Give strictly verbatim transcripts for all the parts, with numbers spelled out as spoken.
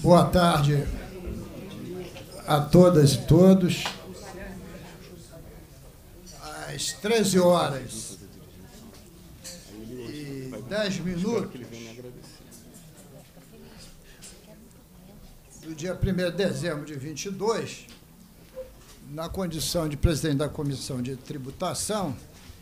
Boa tarde a todas e todos. Às treze horas e dez minutos do dia primeiro de dezembro de vinte e dois, na condição de presidente da Comissão de Tributação,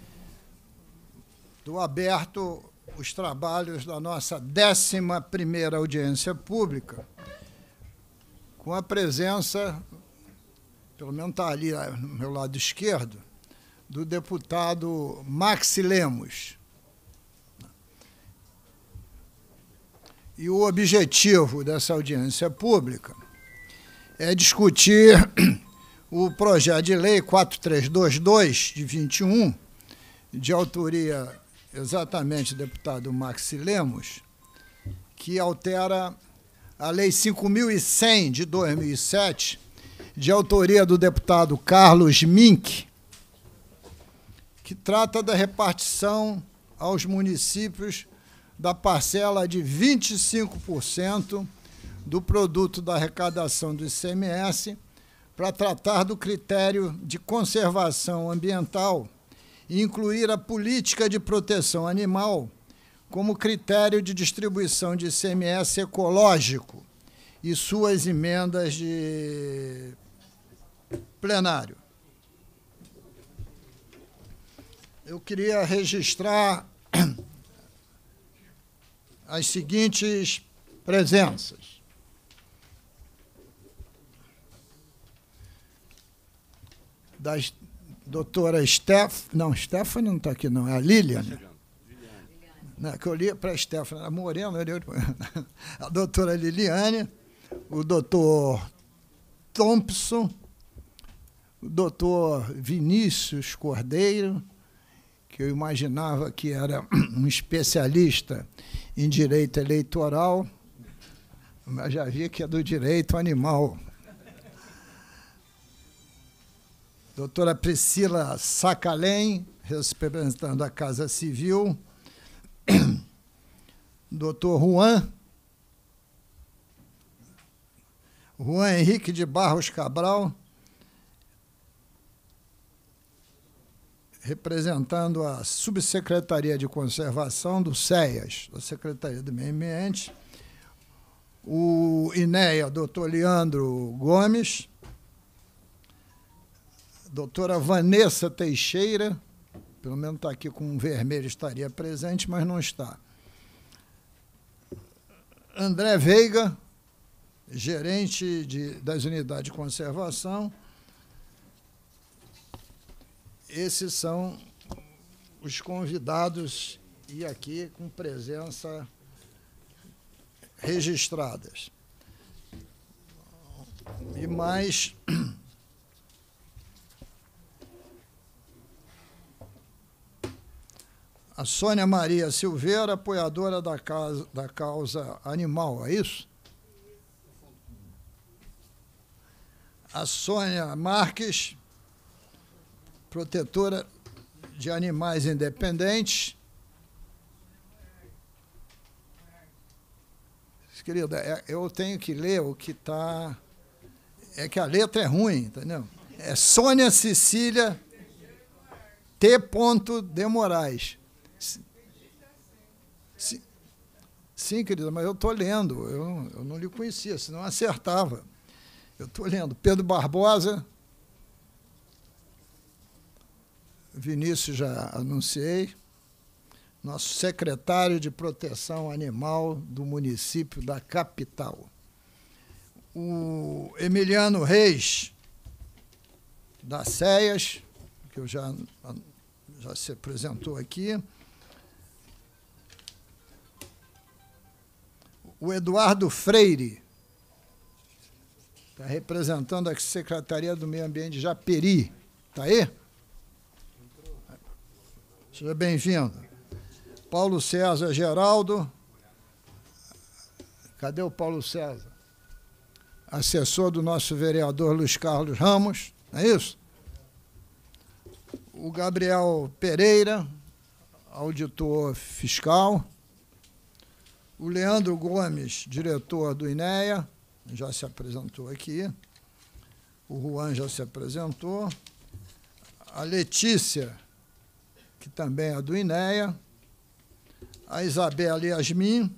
do aberto os trabalhos da nossa décima primeira audiência pública, com a presença, pelo menos está ali no meu lado esquerdo, do deputado Maxi Lemos. E o objetivo dessa audiência pública é discutir o projeto de lei quatro três dois dois, de vinte e um, de autoria exatamente do deputado Maxi Lemos, que altera a Lei cinco mil e cem, de dois mil e sete, de autoria do deputado Carlos Mink, que trata da repartição aos municípios da parcela de vinte e cinco por cento do produto da arrecadação do I C M S para tratar do critério de conservação ambiental e incluir a política de proteção animal como critério de distribuição de I C M S ecológico e suas emendas de plenário. Eu queria registrar as seguintes presenças. Da doutora Steph... Não, Stephanie não está aqui, não. É a Lilian. Não, que eu li para a Stephanie, a Morena, eu li para a doutora Liliane, o doutor Thompson, o doutor Vinícius Cordeiro, que eu imaginava que era um especialista em direito eleitoral, mas já vi que é do direito animal. Doutora Priscila Sacalém, representando a Casa Civil. Doutor Juan, Juan Henrique de Barros Cabral, representando a Subsecretaria de Conservação do SEAS, da Secretaria do Meio Ambiente. O INEA, doutor Leandro Gomes. Doutora Vanessa Teixeira, pelo menos está aqui com um vermelho, estaria presente, mas não está. André Veiga, gerente de, das unidades de conservação. Esses são os convidados e aqui com presença registradas. E mais... A Sônia Maria Silveira, apoiadora da causa, da causa animal, é isso? A Sônia Marques, protetora de animais independentes. Querida, eu tenho que ler o que está... É que a letra é ruim, entendeu? É Sônia Cecília T. de Moraes. Sim, sim, querida, mas eu estou lendo, eu, eu não lhe conhecia, senão acertava. Eu estou lendo. Pedro Barbosa, Vinícius já anunciei, nosso secretário de Proteção Animal do município da capital. O Emiliano Reis, da SEAS, que eu já, já se apresentou aqui. O Eduardo Freire, está representando a Secretaria do Meio Ambiente de Japeri. Está aí? Seja bem-vindo. Paulo César Geraldo. Cadê o Paulo César? Assessor do nosso vereador Luiz Carlos Ramos, não é isso? O Gabriel Pereira, auditor fiscal. O Leandro Gomes, diretor do INEA, já se apresentou aqui, o Juan já se apresentou, a Letícia, que também é do INEA, a Isabela Yasmin.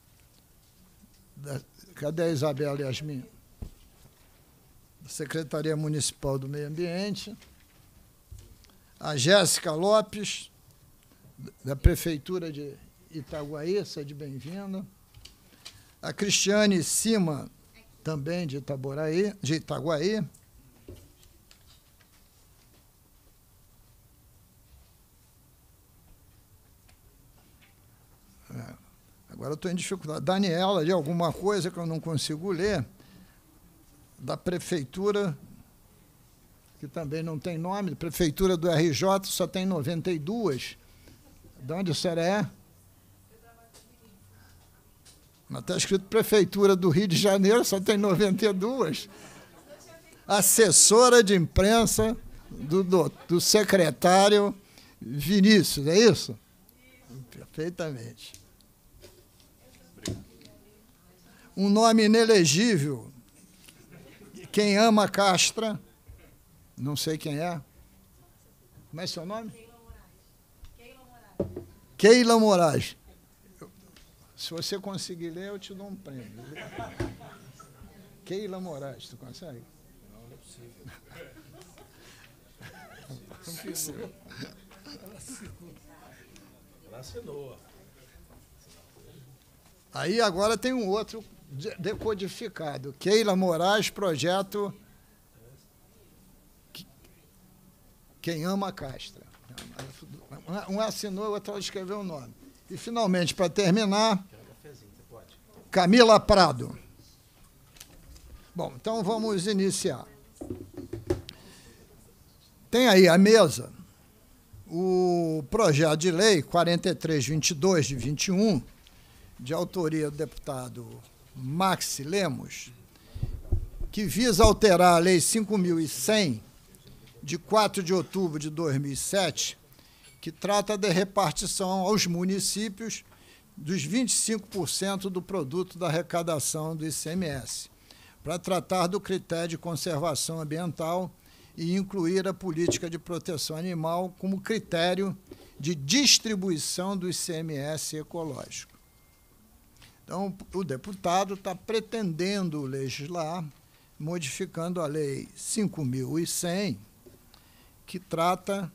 Cadê a Isabela Yasmin? Da Secretaria Municipal do Meio Ambiente. A Jéssica Lopes, da Prefeitura de Itaguaí, seja bem-vinda. A Cristiane Cima, também de Itaboraí, de Itaguaí. É, agora eu estou em dificuldade. Daniela, de alguma coisa que eu não consigo ler, da Prefeitura, que também não tem nome, Prefeitura do R J, só tem noventa e dois. De onde a senhora é? Mas está escrito Prefeitura do Rio de Janeiro, só tem noventa e dois. Assessora de imprensa do, do, do secretário Vinícius, é isso? Perfeitamente. Um nome inelegível. Quem ama Castra, não sei quem é. Como é seu nome? Keila Moraes. Keila Moraes. Se você conseguir ler, eu te dou um prêmio. Keila Moraes, tu consegue? Não, não é possível. Não é possível. Ela assinou. Aí agora tem um outro decodificado. Keila Moraes, projeto Quem Ama Castra. Um assinou, o outro escreveu o nome. E, finalmente, para terminar, Camila Prado. Bom, então vamos iniciar. Tem aí à mesa o projeto de lei quarenta e três vinte e dois de vinte e um, de autoria do deputado Maxi Lemos, que visa alterar a Lei cinco mil e cem, de quatro de outubro de dois mil e sete, que trata da repartição aos municípios dos vinte e cinco por cento do produto da arrecadação do I C M S, para tratar do critério de conservação ambiental e incluir a política de proteção animal como critério de distribuição do I C M S ecológico. Então, o deputado está pretendendo legislar, modificando a Lei cinco mil e cem, que trata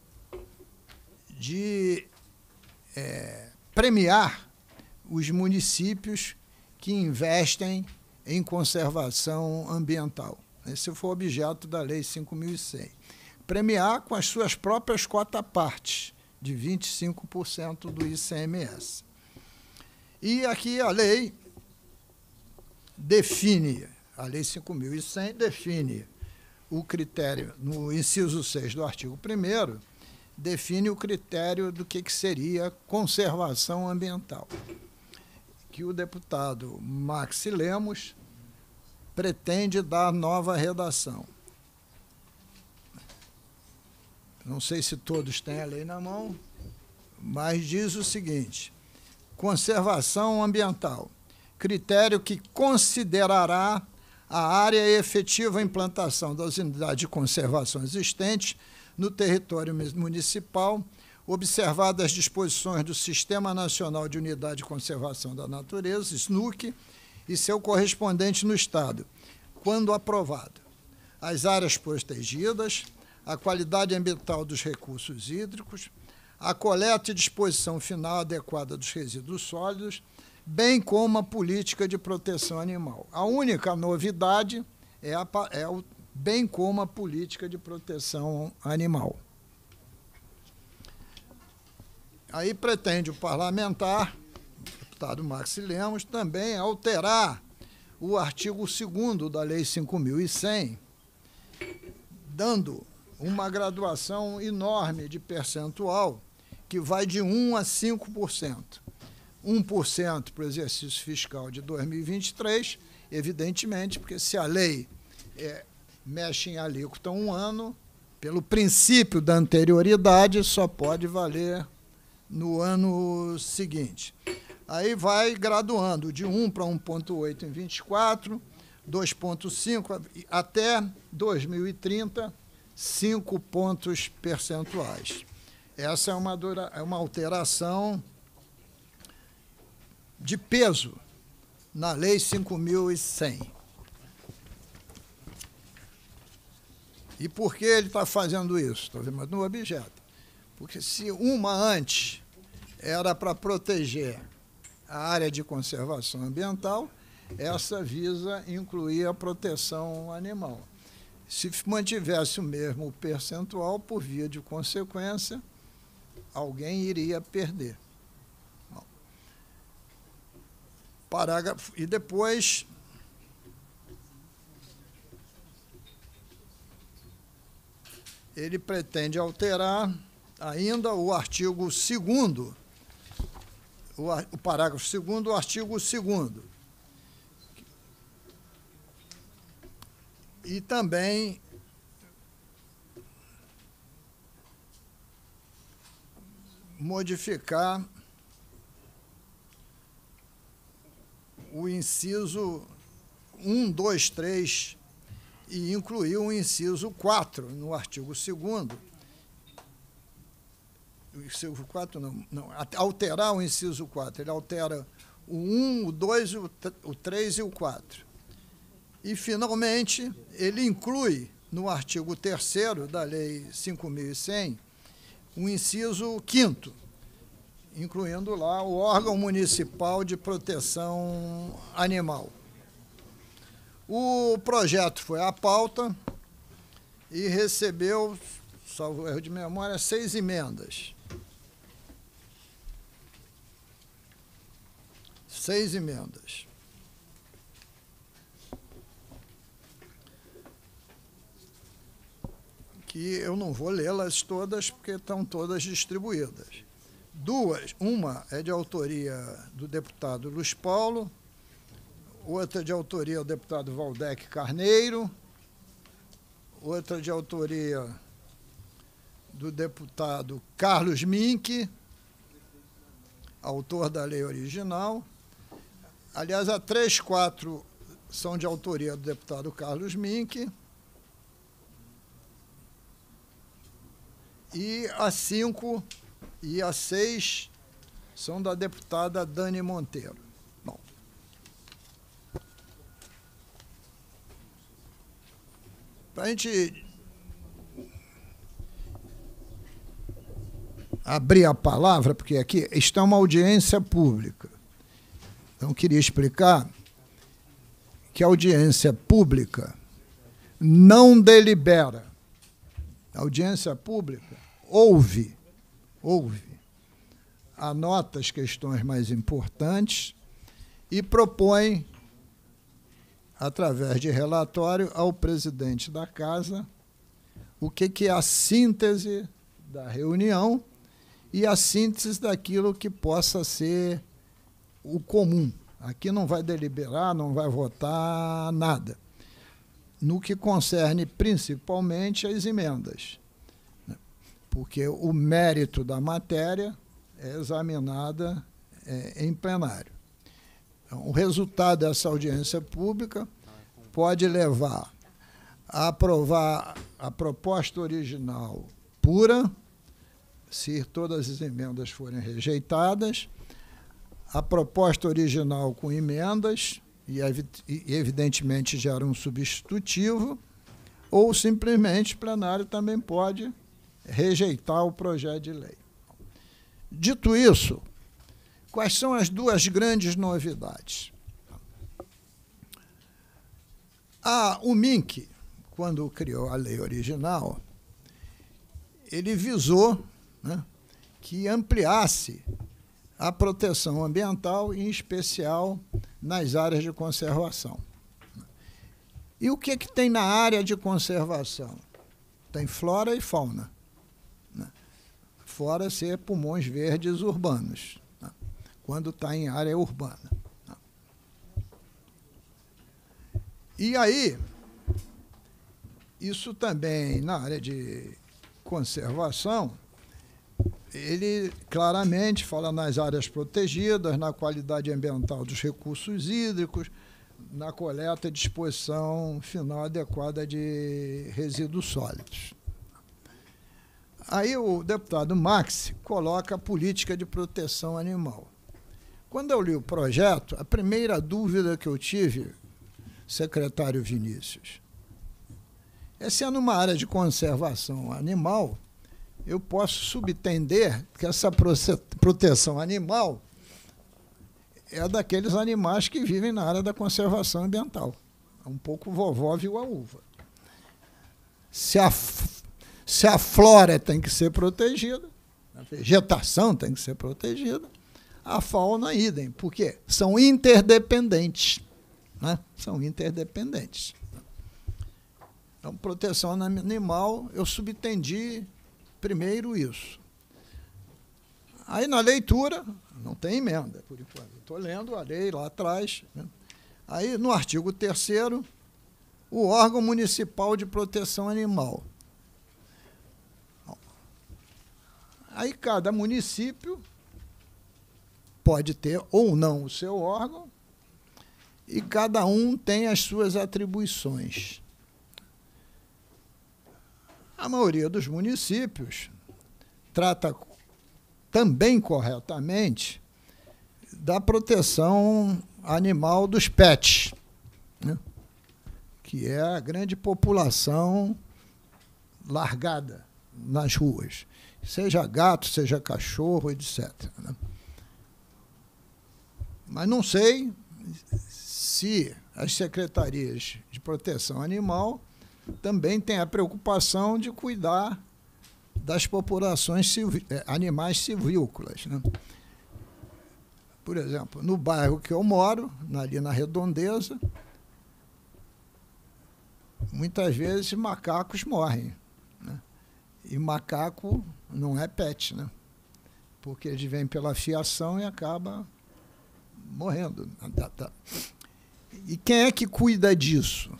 de é, premiar os municípios que investem em conservação ambiental. Esse foi o objeto da Lei cinco mil e cem. Premiar com as suas próprias cotas-partes, de vinte e cinco por cento do I C M S. E aqui a lei define, a Lei cinco mil e cem define o critério, no inciso seis do artigo primeiro, define o critério do que, que seria conservação ambiental, que o deputado Maxi Lemos pretende dar nova redação. Não sei se todos têm a lei na mão, mas diz o seguinte: conservação ambiental, critério que considerará a área e efetiva implantação das unidades de conservação existentes no território municipal, observadas as disposições do Sistema Nacional de Unidade de Conservação da Natureza, S N U C, e seu correspondente no Estado, quando aprovado. As áreas protegidas, a qualidade ambiental dos recursos hídricos, a coleta e disposição final adequada dos resíduos sólidos, bem como a política de proteção animal. A única novidade é, a, é o bem como a política de proteção animal. Aí pretende o parlamentar, o deputado Maxi Lemos, também alterar o artigo segundo da Lei cinco mil e cem, dando uma graduação enorme de percentual, que vai de um a cinco por cento. um por cento para o exercício fiscal de dois mil e vinte e três, evidentemente, porque se a lei é, mexe em alíquota um ano, pelo princípio da anterioridade, só pode valer no ano seguinte. Aí vai graduando de um para um vírgula oito em vinte e quatro, dois vírgula cinco, até dois mil e trinta, cinco pontos percentuais. Essa é uma, dura, é uma alteração de peso na Lei cinco mil e cem. E por que ele está fazendo isso? Estou vendo no objeto. Porque se uma antes era para proteger a área de conservação ambiental, essa visa incluir a proteção animal. Se mantivesse o mesmo percentual, por via de consequência, alguém iria perder. Bom, parágrafo. E depois, ele pretende alterar ainda o artigo segundo, o, o parágrafo segundo, o artigo segundo. E também modificar o inciso um, dois, três e incluir o inciso quatro no artigo segundo. O inciso quatro não, não, alterar o inciso quatro. Ele altera o um, o dois, o três e o quatro. E, finalmente, ele inclui no artigo terceiro da Lei cinco mil e cem o inciso quinto, incluindo lá o órgão municipal de proteção animal. O projeto foi à pauta e recebeu, salvo erro de memória, seis emendas. Seis emendas. Que eu não vou lê-las todas, porque estão todas distribuídas. Duas, uma é de autoria do deputado Luiz Paulo, outra de autoria do deputado Valdec Carneiro, outra de autoria do deputado Carlos Mink, autor da lei original. Aliás, a três, quatro são de autoria do deputado Carlos Mink, e a cinco e a seis são da deputada Dani Monteiro. Bom, para a gente abrir a palavra, porque aqui está uma audiência pública. Então, queria explicar que a audiência pública não delibera. A audiência pública ouve, ouve, anota as questões mais importantes e propõe, através de relatório, ao presidente da Casa o que, que é a síntese da reunião e a síntese daquilo que possa ser o comum. Aqui não vai deliberar, não vai votar nada, no que concerne principalmente as emendas, né? Porque o mérito da matéria é examinada é, em plenário. Então, o resultado dessa audiência pública pode levar a aprovar a proposta original pura, se todas as emendas forem rejeitadas, a proposta original com emendas, e evidentemente gera um substitutivo, ou simplesmente o plenário também pode rejeitar o projeto de lei. Dito isso, quais são as duas grandes novidades? Ah, o Mink, quando criou a lei original, ele visou, né, que ampliasse a proteção ambiental, em especial nas áreas de conservação. E o que, que tem na área de conservação? Tem flora e fauna, né? Fora ser pulmões verdes urbanos, né, quando está em área urbana. Né? E aí, isso também, na área de conservação, ele claramente fala nas áreas protegidas, na qualidade ambiental dos recursos hídricos, na coleta e disposição final adequada de resíduos sólidos. Aí o deputado Max coloca a política de proteção animal. Quando eu li o projeto, a primeira dúvida que eu tive, secretário Vinícius, é se é numa área de conservação animal, eu posso subentender que essa proteção animal é daqueles animais que vivem na área da conservação ambiental. É um pouco vovó viu a uva. Se a, se a flora tem que ser protegida, a vegetação tem que ser protegida, a fauna idem, porque são interdependentes. Né? São interdependentes. Então, proteção animal, eu subentendi primeiro isso. Aí, na leitura, não tem emenda, por enquanto. Estou lendo a lei lá atrás. Né? Aí, no artigo terceiro, o órgão municipal de proteção animal. Aí, cada município pode ter ou não o seu órgão, e cada um tem as suas atribuições. A maioria dos municípios trata também corretamente da proteção animal dos pets, né? Que é a grande população largada nas ruas, seja gato, seja cachorro, etcétera, né? Mas não sei se as secretarias de proteção animal também têm a preocupação de cuidar das populações civi- animais silvícolas, né? Por exemplo, no bairro que eu moro, ali na Redondeza, muitas vezes macacos morrem, né? E macaco não é pet, né? Porque eles vêm pela fiação e acaba morrendo. E quem é que cuida disso?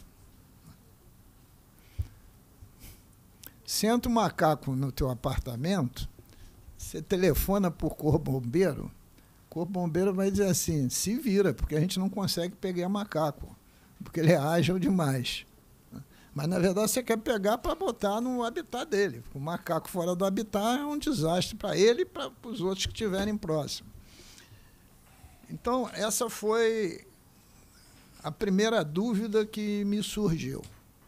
Se entra um macaco no teu apartamento, você telefona por corpo bombeiro, o corpo bombeiro vai dizer assim, se vira, porque a gente não consegue pegar macaco, porque ele é ágil demais. Mas, na verdade, você quer pegar para botar no habitat dele. O macaco fora do habitat é um desastre para ele e para os outros que estiverem próximos. Então, essa foi a primeira dúvida que me surgiu.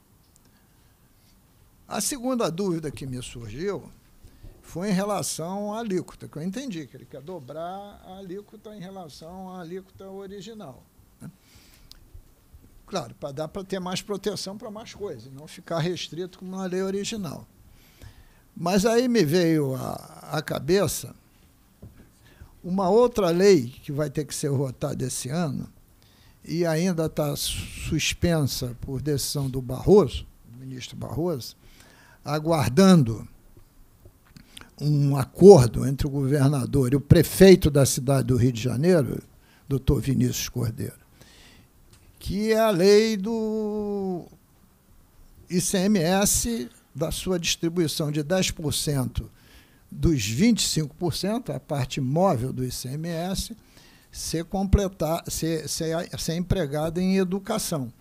A segunda dúvida que me surgiu foi em relação à alíquota, que eu entendi, que ele quer dobrar a alíquota em relação à alíquota original. Né? Claro, para dar para ter mais proteção para mais coisas, e não ficar restrito como na lei original. Mas aí me veio à, à cabeça uma outra lei que vai ter que ser votada esse ano, e ainda está suspensa por decisão do Barroso, do ministro Barroso, aguardando um acordo entre o governador e o prefeito da cidade do Rio de Janeiro, doutor Vinícius Cordeiro, que é a lei do I C M S, da sua distribuição de dez por cento dos vinte e cinco por cento, a parte móvel do I C M S, ser, completar, ser, ser, ser empregada em educação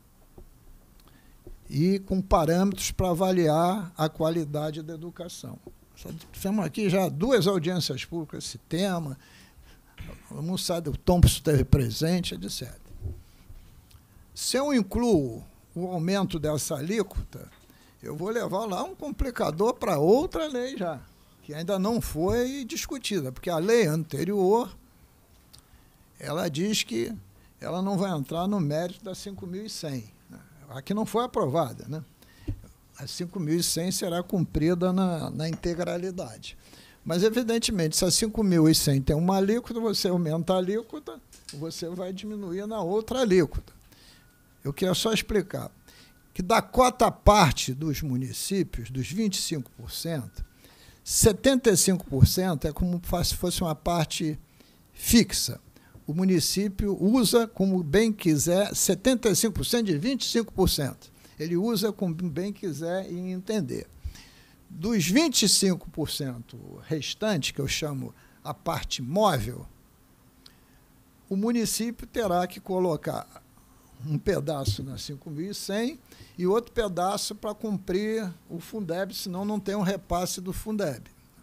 e com parâmetros para avaliar a qualidade da educação. Temos aqui já duas audiências públicas esse tema, o Moçada, o Thompson esteve presente, etcétera. Se eu incluo o aumento dessa alíquota, eu vou levar lá um complicador para outra lei já, que ainda não foi discutida, porque a lei anterior, ela diz que ela não vai entrar no mérito da cinco mil e cem. Né? A que não foi aprovada, né? A cinco mil e cem será cumprida na, na integralidade. Mas, evidentemente, se a cinco mil e cem tem uma alíquota, você aumenta a alíquota, você vai diminuir na outra alíquota. Eu queria só explicar que da cota parte dos municípios, dos vinte e cinco por cento, setenta e cinco por cento é como se fosse uma parte fixa. O município usa como bem quiser setenta e cinco por cento de vinte e cinco por cento. Ele usa como bem quiser e entender. Dos vinte e cinco por cento restantes, que eu chamo a parte móvel, o município terá que colocar um pedaço na cinco mil e cem e outro pedaço para cumprir o Fundeb, senão não tem um repasse do Fundeb.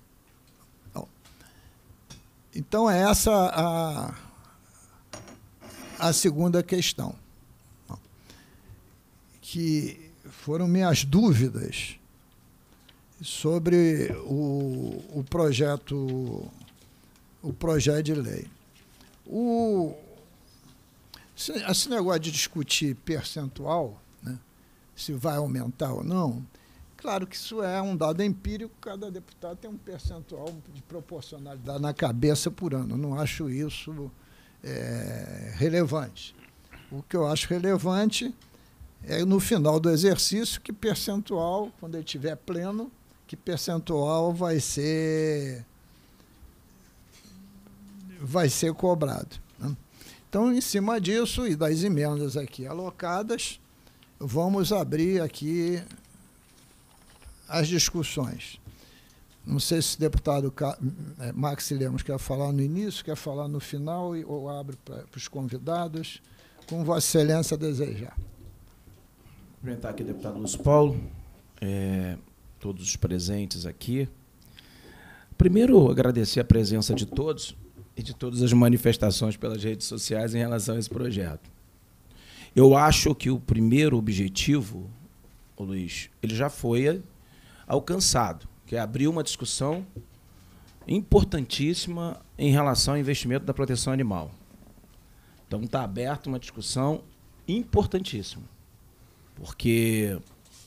Então, é essa a, a segunda questão, que foram minhas dúvidas sobre o, o projeto o projeto de lei. O, esse negócio de discutir percentual, né, se vai aumentar ou não, claro que isso é um dado empírico, cada deputado tem um percentual de proporcionalidade na cabeça por ano. Eu não acho isso é, relevante. O que eu acho relevante é, no final do exercício, que percentual, quando ele estiver pleno, que percentual vai ser, vai ser cobrado, né? Então, em cima disso e das emendas aqui alocadas, vamos abrir aqui as discussões. Não sei se o deputado Max Lemos quer falar no início, quer falar no final, ou abre para os convidados, como Vossa Excelência desejar. Cumprimentar aqui o deputado Lúcio Paulo, é, todos os presentes aqui. Primeiro, agradecer a presença de todos e de todas as manifestações pelas redes sociais em relação a esse projeto. Eu acho que o primeiro objetivo, ô Luiz, ele já foi alcançado, que é abrir uma discussão importantíssima em relação ao investimento da proteção animal. Então, está aberta uma discussão importantíssima, porque,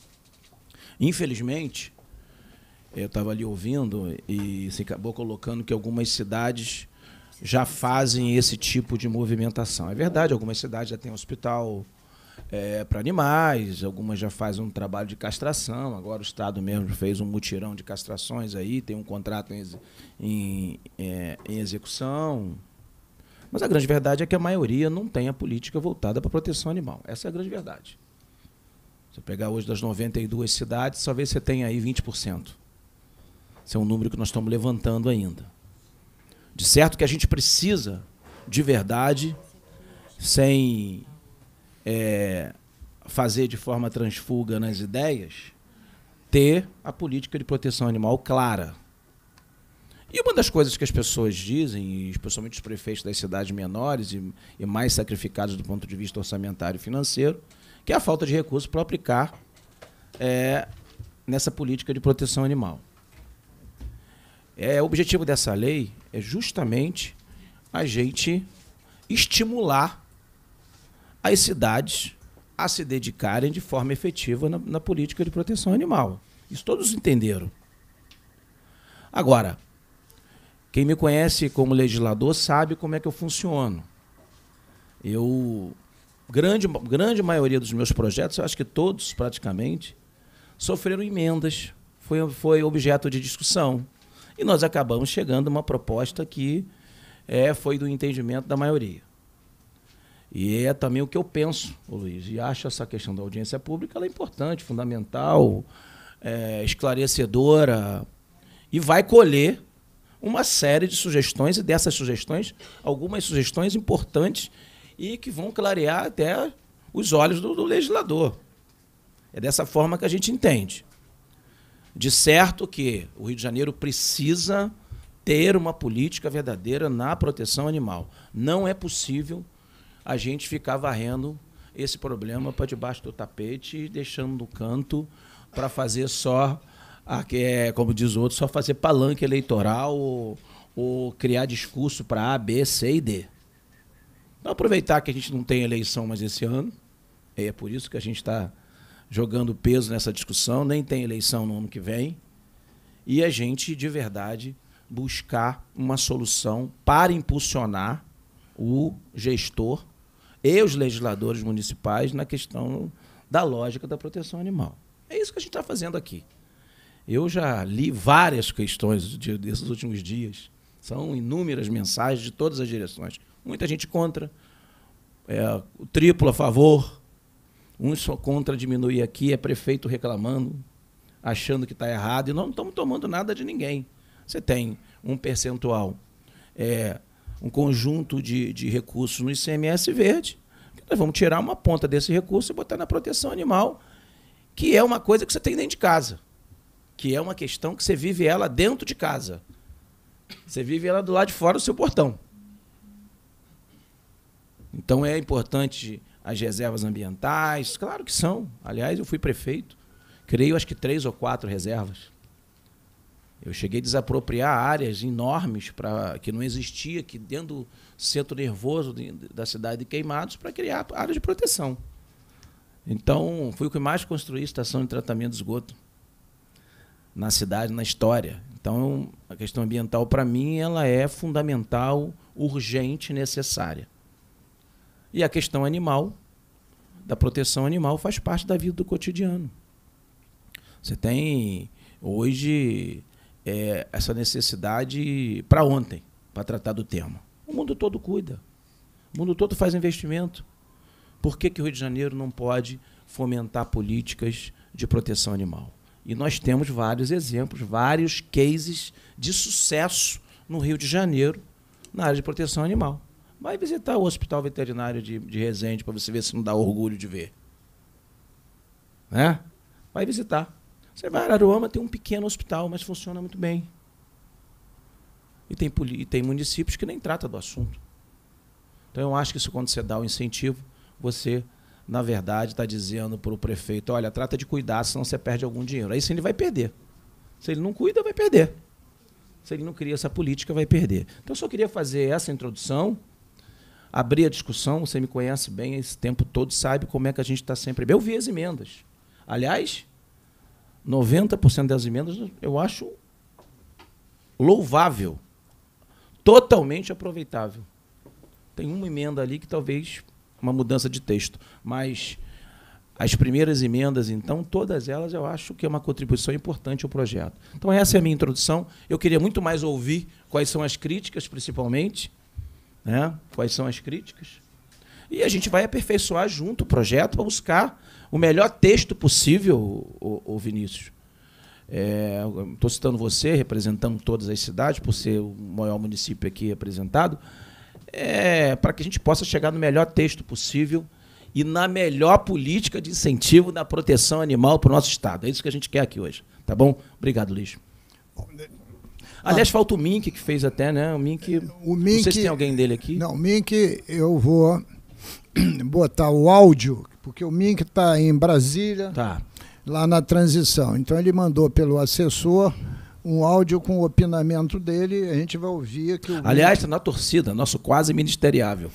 infelizmente, eu estava ali ouvindo e se acabou colocando que algumas cidades já fazem esse tipo de movimentação. É verdade, algumas cidades já têm hospital É, para animais, algumas já fazem um trabalho de castração, agora o Estado mesmo fez um mutirão de castrações aí, tem um contrato em, em, é, em execução. Mas a grande verdade é que a maioria não tem a política voltada para a proteção animal. Essa é a grande verdade. Se você pegar hoje das noventa e duas cidades, só vê se você tem aí vinte por cento. Esse é um número que nós estamos levantando ainda. De certo que a gente precisa, de verdade, sem... É, fazer de forma transfuga nas ideias, ter a política de proteção animal clara. E uma das coisas que as pessoas dizem, especialmente os prefeitos das cidades menores e, e mais sacrificados do ponto de vista orçamentário e financeiro, que é a falta de recursos para aplicar é, nessa política de proteção animal. É, o objetivo dessa lei é justamente a gente estimular as cidades a se dedicarem de forma efetiva na, na política de proteção animal. Isso todos entenderam. Agora, quem me conhece como legislador sabe como é que eu funciono. Eu, grande, grande maioria dos meus projetos, eu acho que todos praticamente, sofreram emendas, foi, foi objeto de discussão. E nós acabamos chegando a uma proposta que é, foi do entendimento da maioria. E é também o que eu penso, Luiz, e acho essa questão da audiência pública ela é importante, fundamental, é, esclarecedora, e vai colher uma série de sugestões, e dessas sugestões, algumas sugestões importantes e que vão clarear até os olhos do, do legislador. É dessa forma que a gente entende. De certo que o Rio de Janeiro precisa ter uma política verdadeira na proteção animal. Não é possível a gente ficar varrendo esse problema para debaixo do tapete e deixando no canto para fazer só, a, que é, como diz o outro, só fazer palanque eleitoral ou, ou criar discurso para A, B, C e D. Então, aproveitar que a gente não tem eleição mais esse ano, é por isso que a gente está jogando peso nessa discussão, nem tem eleição no ano que vem, e a gente, de verdade, buscar uma solução para impulsionar o gestor e os legisladores municipais na questão da lógica da proteção animal. É isso que a gente está fazendo aqui. Eu já li várias questões desses últimos dias. São inúmeras mensagens de todas as direções. Muita gente contra, é, o triplo a favor, uns só contra diminuir aqui, é prefeito reclamando, achando que está errado, e nós não estamos tomando nada de ninguém. Você tem um percentual... É, um conjunto de, de recursos no I C M S verde, que Nós vamos tirar uma ponta desse recurso e botar na proteção animal, que é uma coisa que você tem dentro de casa, que é uma questão que você vive ela dentro de casa. Você vive ela do lado de fora do seu portão. Então é importante as reservas ambientais, claro que são. Aliás, eu fui prefeito, criei acho que três ou quatro reservas. Eu cheguei a desapropriar áreas enormes pra, que não existia aqui dentro do centro nervoso de, da cidade de Queimados para criar áreas de proteção. Então, fui o que mais construí estação de tratamento de esgoto na cidade, na história. Então, a questão ambiental, para mim, ela é fundamental, urgente, necessária. E a questão animal, da proteção animal, faz parte da vida do cotidiano. Você tem, hoje, é, essa necessidade para ontem, para tratar do tema. O mundo todo cuida. O mundo todo faz investimento. Por que que o Rio de Janeiro não pode fomentar políticas de proteção animal? E nós temos vários exemplos, vários cases de sucesso no Rio de Janeiro na área de proteção animal. Vai visitar o Hospital Veterinário de, de Resende para você ver se não dá orgulho de ver. Né? Vai visitar. Você vai a Araruama, tem um pequeno hospital, mas funciona muito bem. E tem, e tem municípios que nem tratam do assunto. Então, eu acho que isso, quando você dá o incentivo, você, na verdade, está dizendo para o prefeito, olha, trata de cuidar, senão você perde algum dinheiro. Aí sim ele vai perder. Se ele não cuida, vai perder. Se ele não cria essa política, vai perder. Então, eu só queria fazer essa introdução, abrir a discussão. Você me conhece bem esse tempo todo, sabe como é que a gente está sempre... Eu vi as emendas. Aliás, noventa por cento das emendas eu acho louvável, totalmente aproveitável. Tem uma emenda ali que talvez uma mudança de texto, mas as primeiras emendas, então, todas elas eu acho que é uma contribuição importante ao projeto. Então, essa é a minha introdução. Eu queria muito mais ouvir quais são as críticas, principalmente, né? Quais são as críticas. E a gente vai aperfeiçoar junto o projeto para buscar o melhor texto possível, o, o Vinícius. Estou é, citando você, representando todas as cidades, por ser o maior município aqui representado, é, para que a gente possa chegar no melhor texto possível e na melhor política de incentivo da proteção animal para o nosso Estado. É isso que a gente quer aqui hoje. Tá bom? Obrigado, Luiz. Aliás, ah, falta o Mink, que fez até, né? O Mink. O Mink, não sei se tem alguém dele aqui. Não, o Mink, eu vou botar o áudio, porque o Mink está em Brasília, tá. Lá na transição. Então, ele mandou pelo assessor um áudio com o opinamento dele, a gente vai ouvir aqui. O Aliás, está na torcida, nosso quase ministeriável.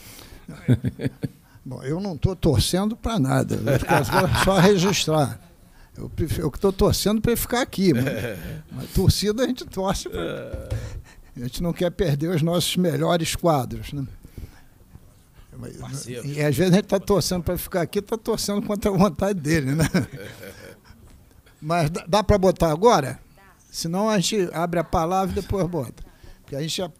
Bom, eu não estou torcendo para nada, eu só, só registrar. Eu estou torcendo para ele ficar aqui, mas, mas torcida a gente torce pra, a gente não quer perder os nossos melhores quadros, né? Parceiro. E às vezes a gente está torcendo para ficar aqui, está torcendo contra a vontade dele, né? Mas dá, dá para botar agora? Senão a gente abre a palavra e depois bota. Porque a gente já...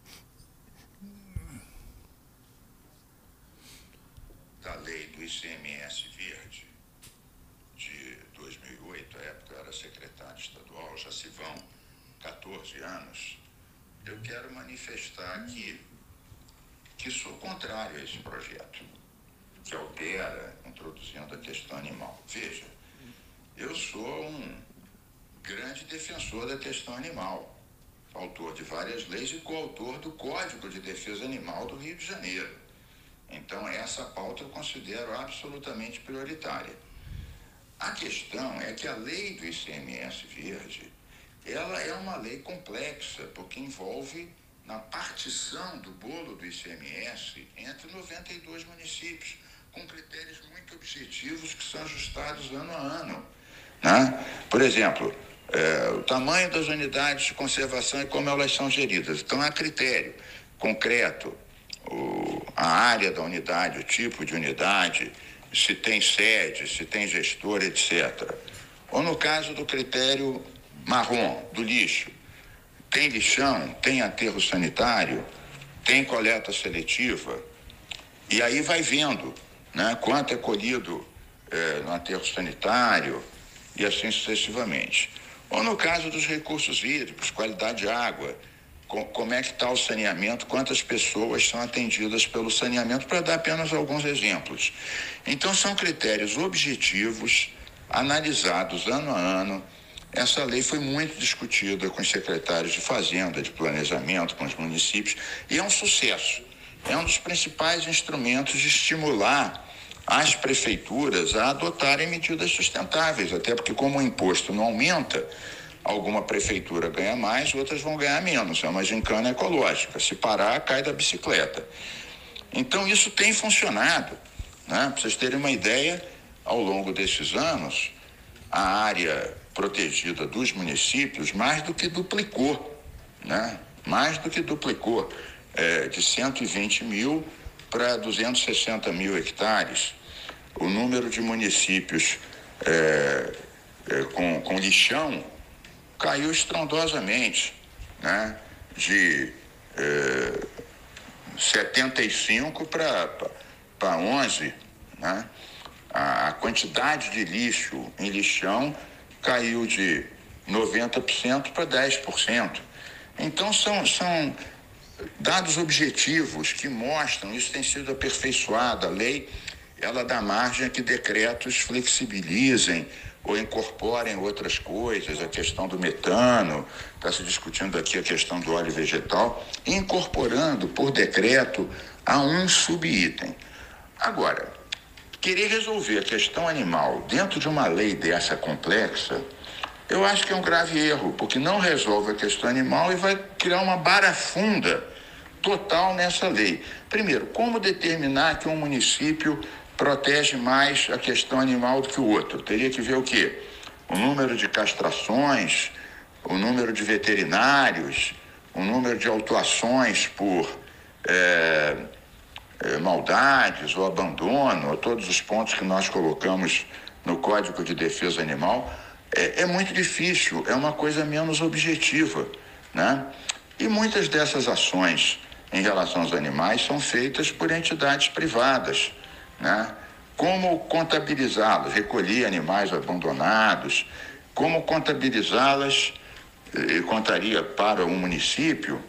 Da lei do I C M S verde de dois mil e oito, à época eu era secretário estadual, já se vão quatorze anos, eu quero manifestar aqui que sou contrário a esse projeto, que altera, introduzindo a questão animal. Veja, eu sou um grande defensor da questão animal, autor de várias leis e coautor do Código de Defesa Animal do Rio de Janeiro. Então, essa pauta eu considero absolutamente prioritária. A questão é que a lei do I C M S verde, ela é uma lei complexa, porque envolve na partição do bolo do I C M S entre noventa e dois municípios, com critérios muito objetivos que são ajustados ano a ano. Né? Por exemplo, é, o tamanho das unidades de conservação e como elas são geridas. Então, há critério concreto, o, a área da unidade, o tipo de unidade, se tem sede, se tem gestor, etcétera. Ou no caso do critério marrom, do lixo, tem lixão, tem aterro sanitário, tem coleta seletiva, e aí vai vendo, né, quanto é colhido é, no aterro sanitário, e assim sucessivamente. Ou no caso dos recursos hídricos, qualidade de água, como é que está o saneamento, quantas pessoas são atendidas pelo saneamento, para dar apenas alguns exemplos. Então, são critérios objetivos, analisados ano a ano. Essa lei foi muito discutida com os secretários de Fazenda, de Planejamento, com os municípios, e é um sucesso. É um dos principais instrumentos de estimular as prefeituras a adotarem medidas sustentáveis, até porque, como o imposto não aumenta, alguma prefeitura ganha mais, outras vão ganhar menos. É uma gincana ecológica. Se parar, cai da bicicleta. Então, isso tem funcionado, né? Para vocês terem uma ideia, ao longo desses anos, a área protegida dos municípios mais do que duplicou, né? Mais do que duplicou, é, de cento e vinte mil para duzentos e sessenta mil hectares. O número de municípios é, é, com, com lixão caiu estrondosamente, né? De é, setenta e cinco para onze, né? A, a quantidade de lixo em lixão caiu de noventa por cento para dez por cento. Então, são, são dados objetivos que mostram, isso tem sido aperfeiçoado. A lei, ela dá margem a que decretos flexibilizem ou incorporem outras coisas, a questão do metano, está se discutindo aqui a questão do óleo vegetal, incorporando por decreto a um subitem. Agora, querer resolver a questão animal dentro de uma lei dessa complexa, eu acho que é um grave erro, porque não resolve a questão animal e vai criar uma barafunda total nessa lei. Primeiro, como determinar que um município protege mais a questão animal do que o outro? Teria que ver o quê? O número de castrações, o número de veterinários, o número de autuações por é, é, maldades ou abandono, ou todos os pontos que nós colocamos no Código de Defesa Animal. É, é muito difícil, é uma coisa menos objetiva, né? E muitas dessas ações em relação aos animais são feitas por entidades privadas, né? Como contabilizá-los, recolher animais abandonados, como contabilizá-las, eh, contaria para um município.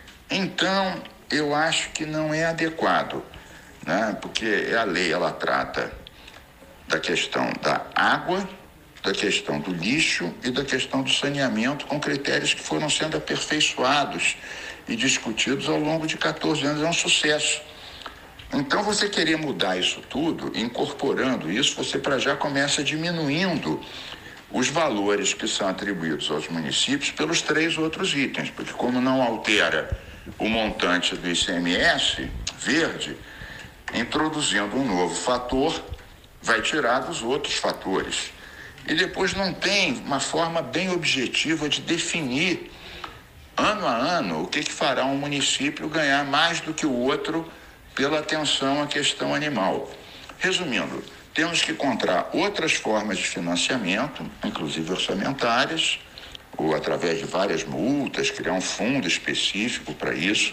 Então, eu acho que não é adequado, né? Porque a lei, ela trata da questão da água, da questão do lixo e da questão do saneamento, com critérios que foram sendo aperfeiçoados e discutidos ao longo de quatorze anos. É um sucesso. Então, você querer mudar isso tudo, incorporando isso, você para já começa diminuindo os valores que são atribuídos aos municípios pelos três outros itens, porque como não altera o montante do I C M S verde, introduzindo um novo fator, vai tirar dos outros fatores. E depois não tem uma forma bem objetiva de definir, ano a ano, o que, que fará um município ganhar mais do que o outro pela atenção à questão animal. Resumindo, temos que encontrar outras formas de financiamento, inclusive orçamentárias, ou através de várias multas, criar um fundo específico para isso,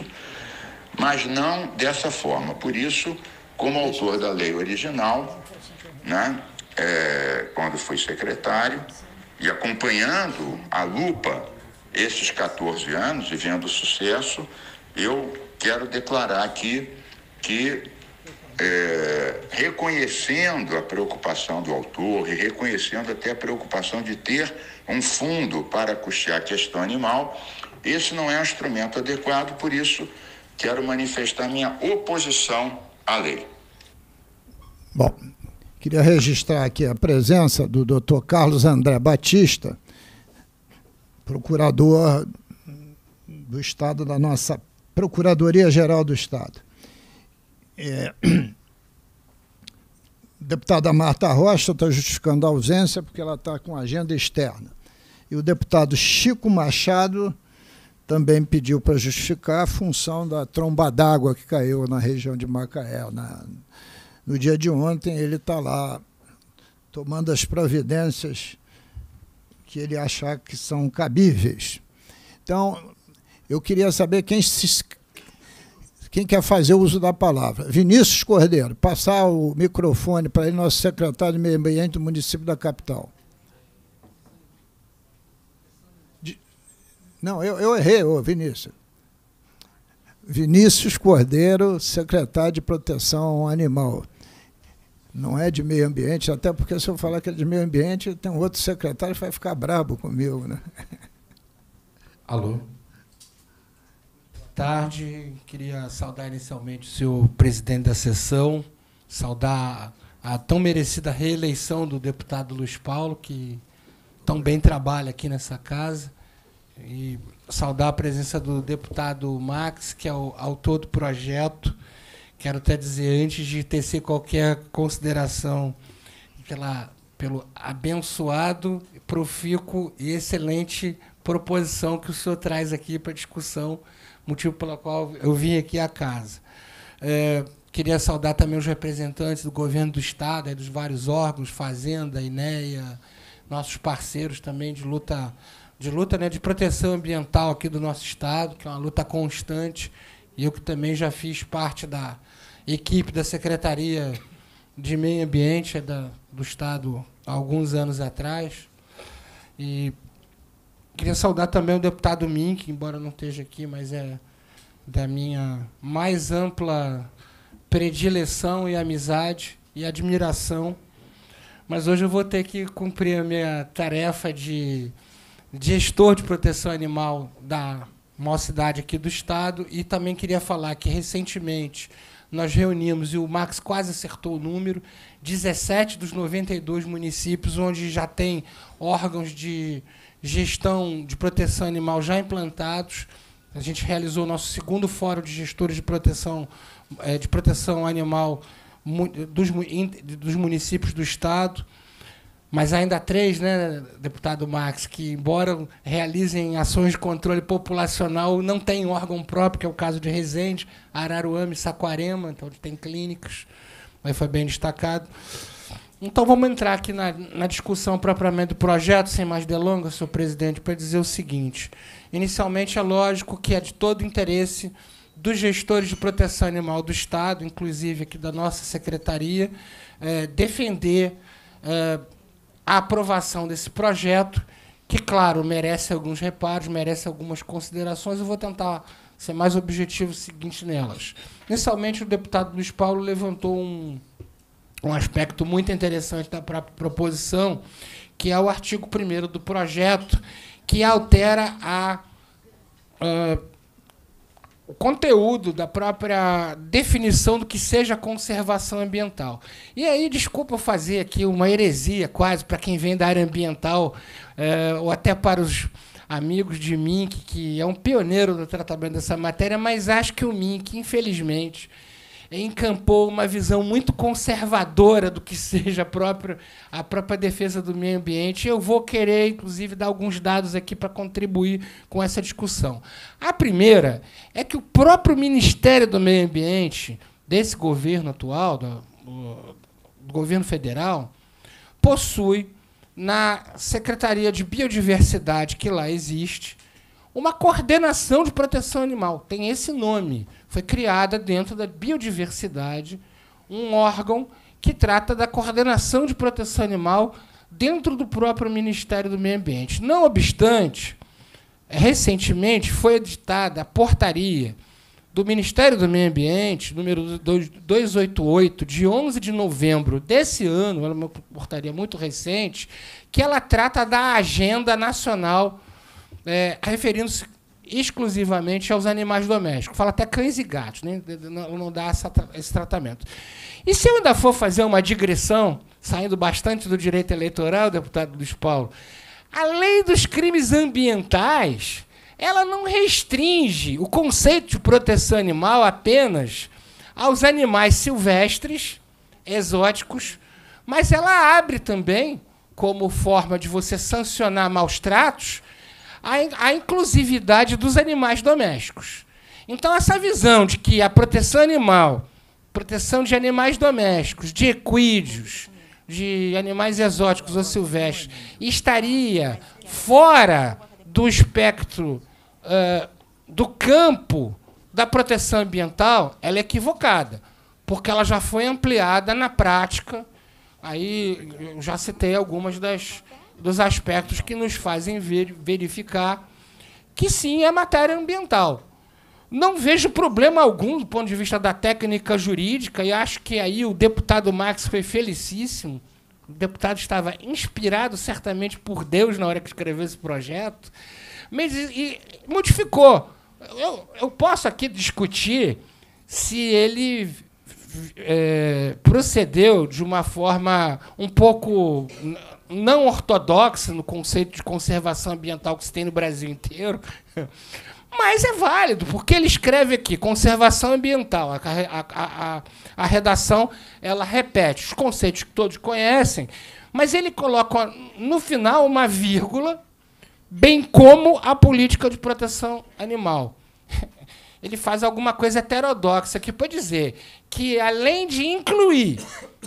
mas não dessa forma. Por isso, como autor da lei original, né, é, quando fui secretário, e acompanhando a lupa esses quatorze anos e vendo o sucesso, eu quero declarar aqui que, é, reconhecendo a preocupação do autor e reconhecendo até a preocupação de ter um fundo para custear a questão animal, esse não é um instrumento adequado, por isso quero manifestar minha oposição à lei. Bom, queria registrar aqui a presença do doutor Carlos André Batista, procurador do Estado, da nossa Procuradoria-Geral do Estado. É, a deputada Marta Rocha está justificando a ausência porque ela está com agenda externa. E o deputado Chico Machado também pediu para justificar a função da tromba d'água que caiu na região de Macaé. Na, no dia de ontem, ele está lá tomando as providências que ele achar que são cabíveis. Então, eu queria saber quem, se, quem quer fazer o uso da palavra. Vinícius Cordeiro, passar o microfone para ele, nosso secretário de Meio Ambiente do município da capital. De, não, eu, eu errei, ô Vinícius. Vinícius Cordeiro, secretário de Proteção Animal. Não é de meio ambiente, até porque se eu falar que é de meio ambiente, tem um outro secretário que vai ficar brabo comigo, né? Alô? Boa tarde. Queria saudar inicialmente o senhor presidente da sessão, saudar a tão merecida reeleição do deputado Luiz Paulo, que tão bem trabalha aqui nessa casa, e saudar a presença do deputado Max, que é o autor do projeto. Quero até dizer, antes de tecer qualquer consideração, pela, pelo abençoado, profícuo e excelente proposição que o senhor traz aqui para discussão, motivo pelo qual eu vim aqui à casa. É, queria saudar também os representantes do governo do Estado, aí dos vários órgãos, Fazenda, INEA, nossos parceiros também de luta, de, luta, né, de proteção ambiental aqui do nosso Estado, que é uma luta constante, e eu que também já fiz parte da equipe da Secretaria de Meio Ambiente da, do Estado há alguns anos atrás. E queria saudar também o deputado Mink, embora não esteja aqui, mas é da minha mais ampla predileção e amizade e admiração. Mas hoje eu vou ter que cumprir a minha tarefa de gestor de proteção animal da maior cidade aqui do Estado, e também queria falar que, recentemente, nós reunimos, e o Max quase acertou o número, dezessete dos noventa e dois municípios onde já tem órgãos de gestão de proteção animal já implantados. A gente realizou o nosso segundo fórum de gestores de proteção, é, de proteção animal dos, dos municípios do Estado. Mas ainda há três, né, deputado Max, que, embora realizem ações de controle populacional, não têm órgão próprio, que é o caso de Resende, Araruama e Saquarema, então tem clínicas, mas foi bem destacado. Então vamos entrar aqui na, na discussão propriamente do projeto, sem mais delongas, senhor presidente, para dizer o seguinte. Inicialmente, é lógico que é de todo interesse dos gestores de proteção animal do Estado, inclusive aqui da nossa secretaria, é, defender é, a aprovação desse projeto, que, claro, merece alguns reparos, merece algumas considerações. Eu vou tentar ser mais objetivo o seguinte nelas. Inicialmente, o deputado Luiz Paulo levantou um, um aspecto muito interessante da própria proposição, que é o artigo primeiro do projeto, que altera a, a, o conteúdo da própria definição do que seja conservação ambiental. E aí, desculpa eu fazer aqui uma heresia quase para quem vem da área ambiental, é, ou até para os amigos de Mink, que é um pioneiro no tratamento dessa matéria, mas acho que o Mink, infelizmente, encampou uma visão muito conservadora do que seja a própria, a própria defesa do meio ambiente. Eu vou querer, inclusive, dar alguns dados aqui para contribuir com essa discussão. A primeira é que o próprio Ministério do Meio Ambiente, desse governo atual, do, do governo federal, possui, na Secretaria de Biodiversidade, que lá existe, uma coordenação de proteção animal. Tem esse nome. Foi criada dentro da biodiversidade um órgão que trata da coordenação de proteção animal dentro do próprio Ministério do Meio Ambiente. Não obstante, recentemente foi editada a portaria do Ministério do Meio Ambiente, número duzentos e oitenta e oito, de onze de novembro desse ano, é uma portaria muito recente, que ela trata da agenda nacional, É, referindo-se exclusivamente aos animais domésticos. Fala até cães e gatos, né? não, não dá essa, esse tratamento. E se eu ainda for fazer uma digressão, saindo bastante do direito eleitoral, deputado Luiz Paulo, a lei dos crimes ambientais, ela não restringe o conceito de proteção animal apenas aos animais silvestres, exóticos, mas ela abre também, como forma de você sancionar maus tratos, a inclusividade dos animais domésticos. Então, essa visão de que a proteção animal, proteção de animais domésticos, de equídeos, de animais exóticos ou silvestres, estaria fora do espectro uh, do campo da proteção ambiental, ela é equivocada, porque ela já foi ampliada na prática. Aí eu já citei algumas das dos aspectos que nos fazem ver, verificar que sim é matéria ambiental. não vejo problema algum do ponto de vista da técnica jurídica, e acho que aí o deputado Max foi felicíssimo. O deputado estava inspirado, certamente, por Deus na hora que escreveu esse projeto, mas e, e modificou. Eu, eu posso aqui discutir se ele é, procedeu de uma forma um pouco não ortodoxa no conceito de conservação ambiental que se tem no Brasil inteiro, mas é válido, porque ele escreve aqui, conservação ambiental. A, a, a, a redação ela repete os conceitos que todos conhecem, mas ele coloca no final uma vírgula, bem como a política de proteção animal. Ele faz alguma coisa heterodoxa aqui para dizer que, além de incluir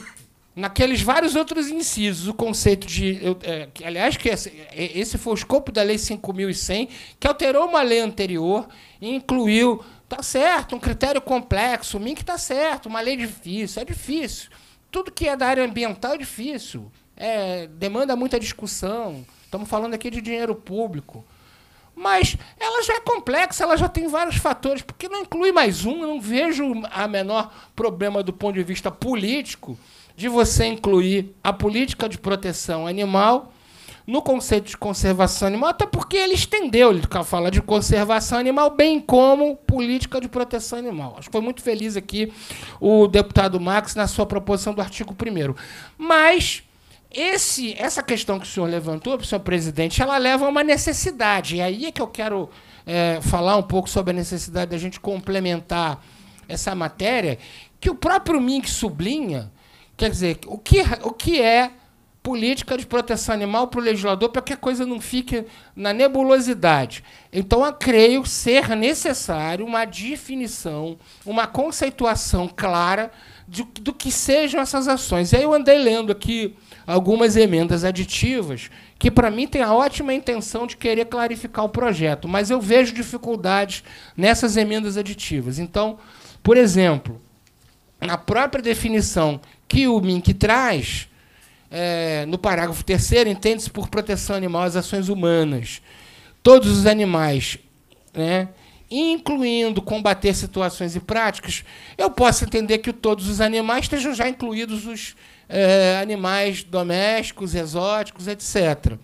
naqueles vários outros incisos o conceito de... Eu, é, que, aliás, que esse, esse foi o escopo da Lei cinco mil e cem, que alterou uma lei anterior e incluiu, tá certo, um critério complexo, o M I N C está certo, uma lei difícil, é difícil. Tudo que é da área ambiental é difícil, é, demanda muita discussão, estamos falando aqui de dinheiro público. Mas ela já é complexa, ela já tem vários fatores, porque não inclui mais um, eu não vejo a menor problema do ponto de vista político de você incluir a política de proteção animal no conceito de conservação animal, até porque ele estendeu, ele fala de conservação animal, bem como política de proteção animal. Acho que foi muito feliz aqui o deputado Max na sua proposição do artigo primeiro. Mas esse, essa questão que o senhor levantou, senhor presidente, ela leva a uma necessidade. E aí é que eu quero é, falar um pouco sobre a necessidade da gente complementar essa matéria, que o próprio M I N C sublinha. Quer dizer, o que, o que é política de proteção animal para o legislador, para que a coisa não fique na nebulosidade. Então, eu creio ser necessário uma definição, uma conceituação clara de, do que sejam essas ações. E aí eu andei lendo aqui algumas emendas aditivas, que, para mim, têm a ótima intenção de querer clarificar o projeto, mas eu vejo dificuldades nessas emendas aditivas. Então, por exemplo, na própria definição que o M I N C traz, é, no parágrafo terceiro, entende-se por proteção animal as ações humanas. Todos os animais, né, incluindo combater situações e práticas, eu posso entender que todos os animais estejam já incluídos os é, animais domésticos, exóticos, etcétera.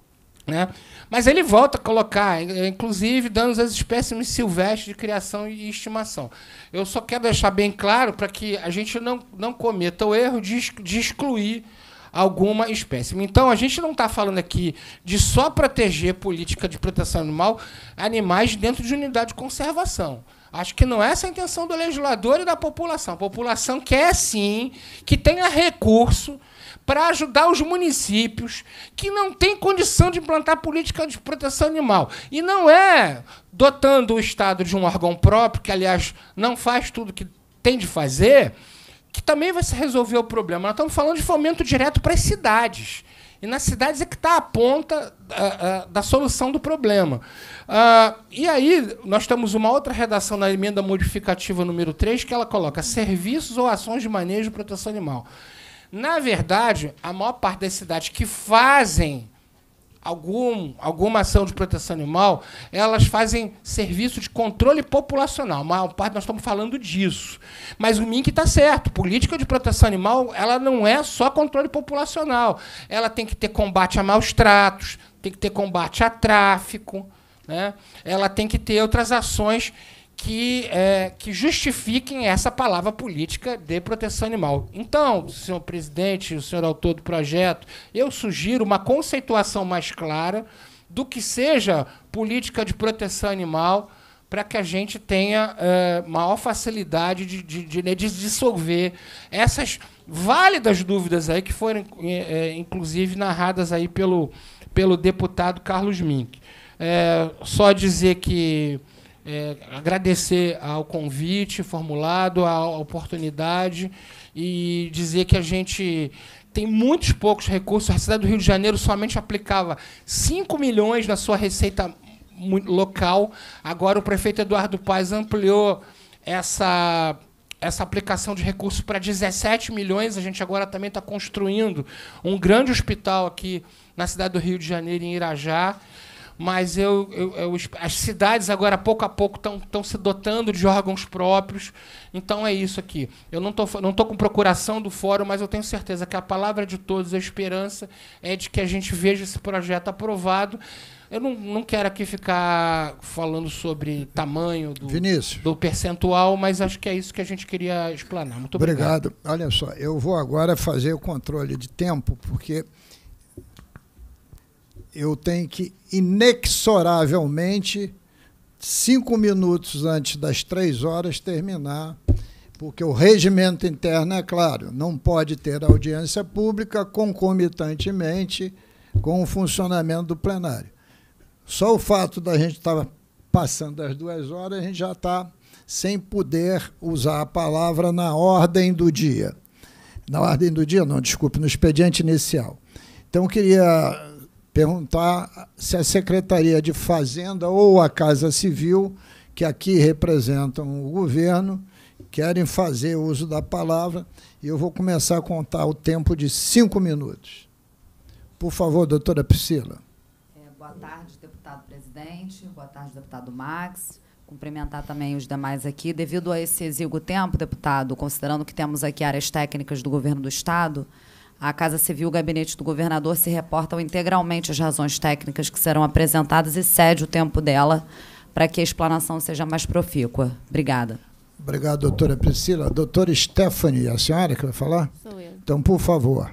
Né? Mas ele volta a colocar, inclusive, danos às espécimes silvestres de criação e estimação. Eu só quero deixar bem claro para que a gente não, não cometa o erro de, de excluir alguma espécie. Então, a gente não está falando aqui de só proteger política de proteção animal animais dentro de unidade de conservação. Acho que não é essa a intenção do legislador e da população. A população quer, sim, que tenha recurso para ajudar os municípios que não têm condição de implantar política de proteção animal. E não é dotando o Estado de um órgão próprio, que, aliás, não faz tudo que tem de fazer, que também vai se resolver o problema. Nós estamos falando de fomento direto para as cidades. E nas cidades é que está a ponta uh, uh, da solução do problema. Uh, e aí, nós temos uma outra redação na emenda modificativa número três, que ela coloca serviços ou ações de manejo e proteção animal. Na verdade, a maior parte das cidades que fazem algum, alguma ação de proteção animal, elas fazem serviço de controle populacional. A maior parte, nós estamos falando disso. Mas o M I N C está certo. Política de proteção animal, ela não é só controle populacional. Ela tem que ter combate a maus tratos, tem que ter combate a tráfico, né? Ela tem que ter outras ações que, é, que justifiquem essa palavra política de proteção animal. Então, senhor presidente, o senhor autor do projeto, eu sugiro uma conceituação mais clara do que seja política de proteção animal, para que a gente tenha é, maior facilidade de, de, de, de dissolver essas válidas dúvidas aí que foram, é, inclusive, narradas aí pelo, pelo deputado Carlos Mink. É, só dizer que É, agradecer ao convite formulado, à oportunidade, e dizer que a gente tem muitos poucos recursos. A cidade do Rio de Janeiro somente aplicava cinco milhões na sua receita local. Agora o prefeito Eduardo Paes ampliou essa, essa aplicação de recursos para dezessete milhões. A gente agora também está construindo um grande hospital aqui na cidade do Rio de Janeiro, em Irajá. mas eu, eu, eu, as cidades agora, pouco a pouco, estão se dotando de órgãos próprios. Então, é isso aqui. Eu não estou não tô com procuração do fórum, mas eu tenho certeza que a palavra de todos, a esperança, é de que a gente veja esse projeto aprovado. Eu não, não quero aqui ficar falando sobre tamanho do, do percentual, mas acho que é isso que a gente queria explanar. Muito obrigado. Obrigado. Olha só, eu vou agora fazer o controle de tempo, porque eu tenho que, inexoravelmente, cinco minutos antes das três horas, terminar, porque o regimento interno, é claro, não pode ter audiência pública concomitantemente com o funcionamento do plenário. Só o fato da gente estar passando das duas horas, a gente já está sem poder usar a palavra na ordem do dia. Na ordem do dia, não, desculpe, no expediente inicial. Então, eu queria perguntar se a Secretaria de Fazenda ou a Casa Civil, que aqui representam o governo, querem fazer uso da palavra, e eu vou começar a contar o tempo de cinco minutos. Por favor, doutora Priscila. Boa tarde, deputado presidente. Boa tarde, deputado Max. Cumprimentar também os demais aqui. Devido a esse exíguo tempo, deputado, considerando que temos aqui áreas técnicas do governo do Estado, a Casa Civil e o gabinete do governador se reportam integralmente às razões técnicas que serão apresentadas e cede o tempo dela para que a explanação seja mais profícua. Obrigada. Obrigado, doutora Priscila. Doutora Stephanie, a senhora que vai falar? Sou eu. Então, por favor.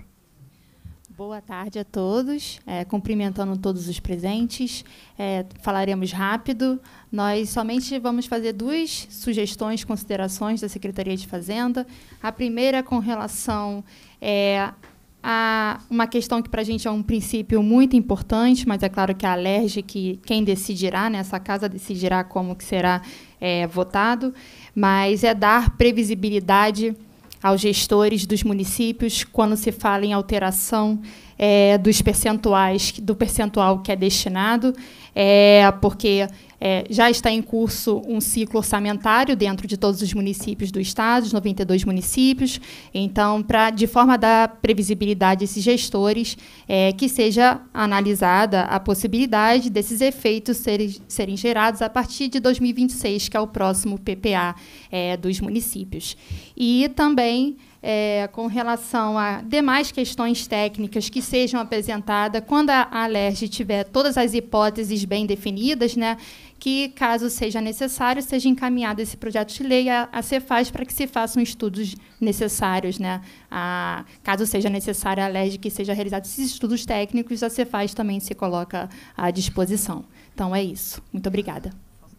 Boa tarde a todos, é, cumprimentando todos os presentes. É, falaremos rápido. Nós somente vamos fazer duas sugestões, considerações da Secretaria de Fazenda. A primeira com relação é, a uma questão que para a gente é um princípio muito importante, mas é claro que a Alerj, que quem decidirá, né, essa casa decidirá como que será é, votado, mas é dar previsibilidade aos gestores dos municípios quando se fala em alteração é, dos percentuais, do percentual que é destinado, é, porque é, já está em curso um ciclo orçamentário dentro de todos os municípios do Estado, os noventa e dois municípios. Então, pra, de forma a dar previsibilidade a esses gestores, é, que seja analisada a possibilidade desses efeitos serem, serem gerados a partir de dois mil e vinte e seis, que é o próximo P P A é, dos municípios. E também, É, com relação a demais questões técnicas que sejam apresentadas, quando a Alerj tiver todas as hipóteses bem definidas, né, que, caso seja necessário, seja encaminhado esse projeto de lei à, à Cefaz para que se façam estudos necessários. Né, a, caso seja necessário a Alerj que seja realizado esses estudos técnicos, a Cefaz também se coloca à disposição. Então, é isso. Muito obrigada.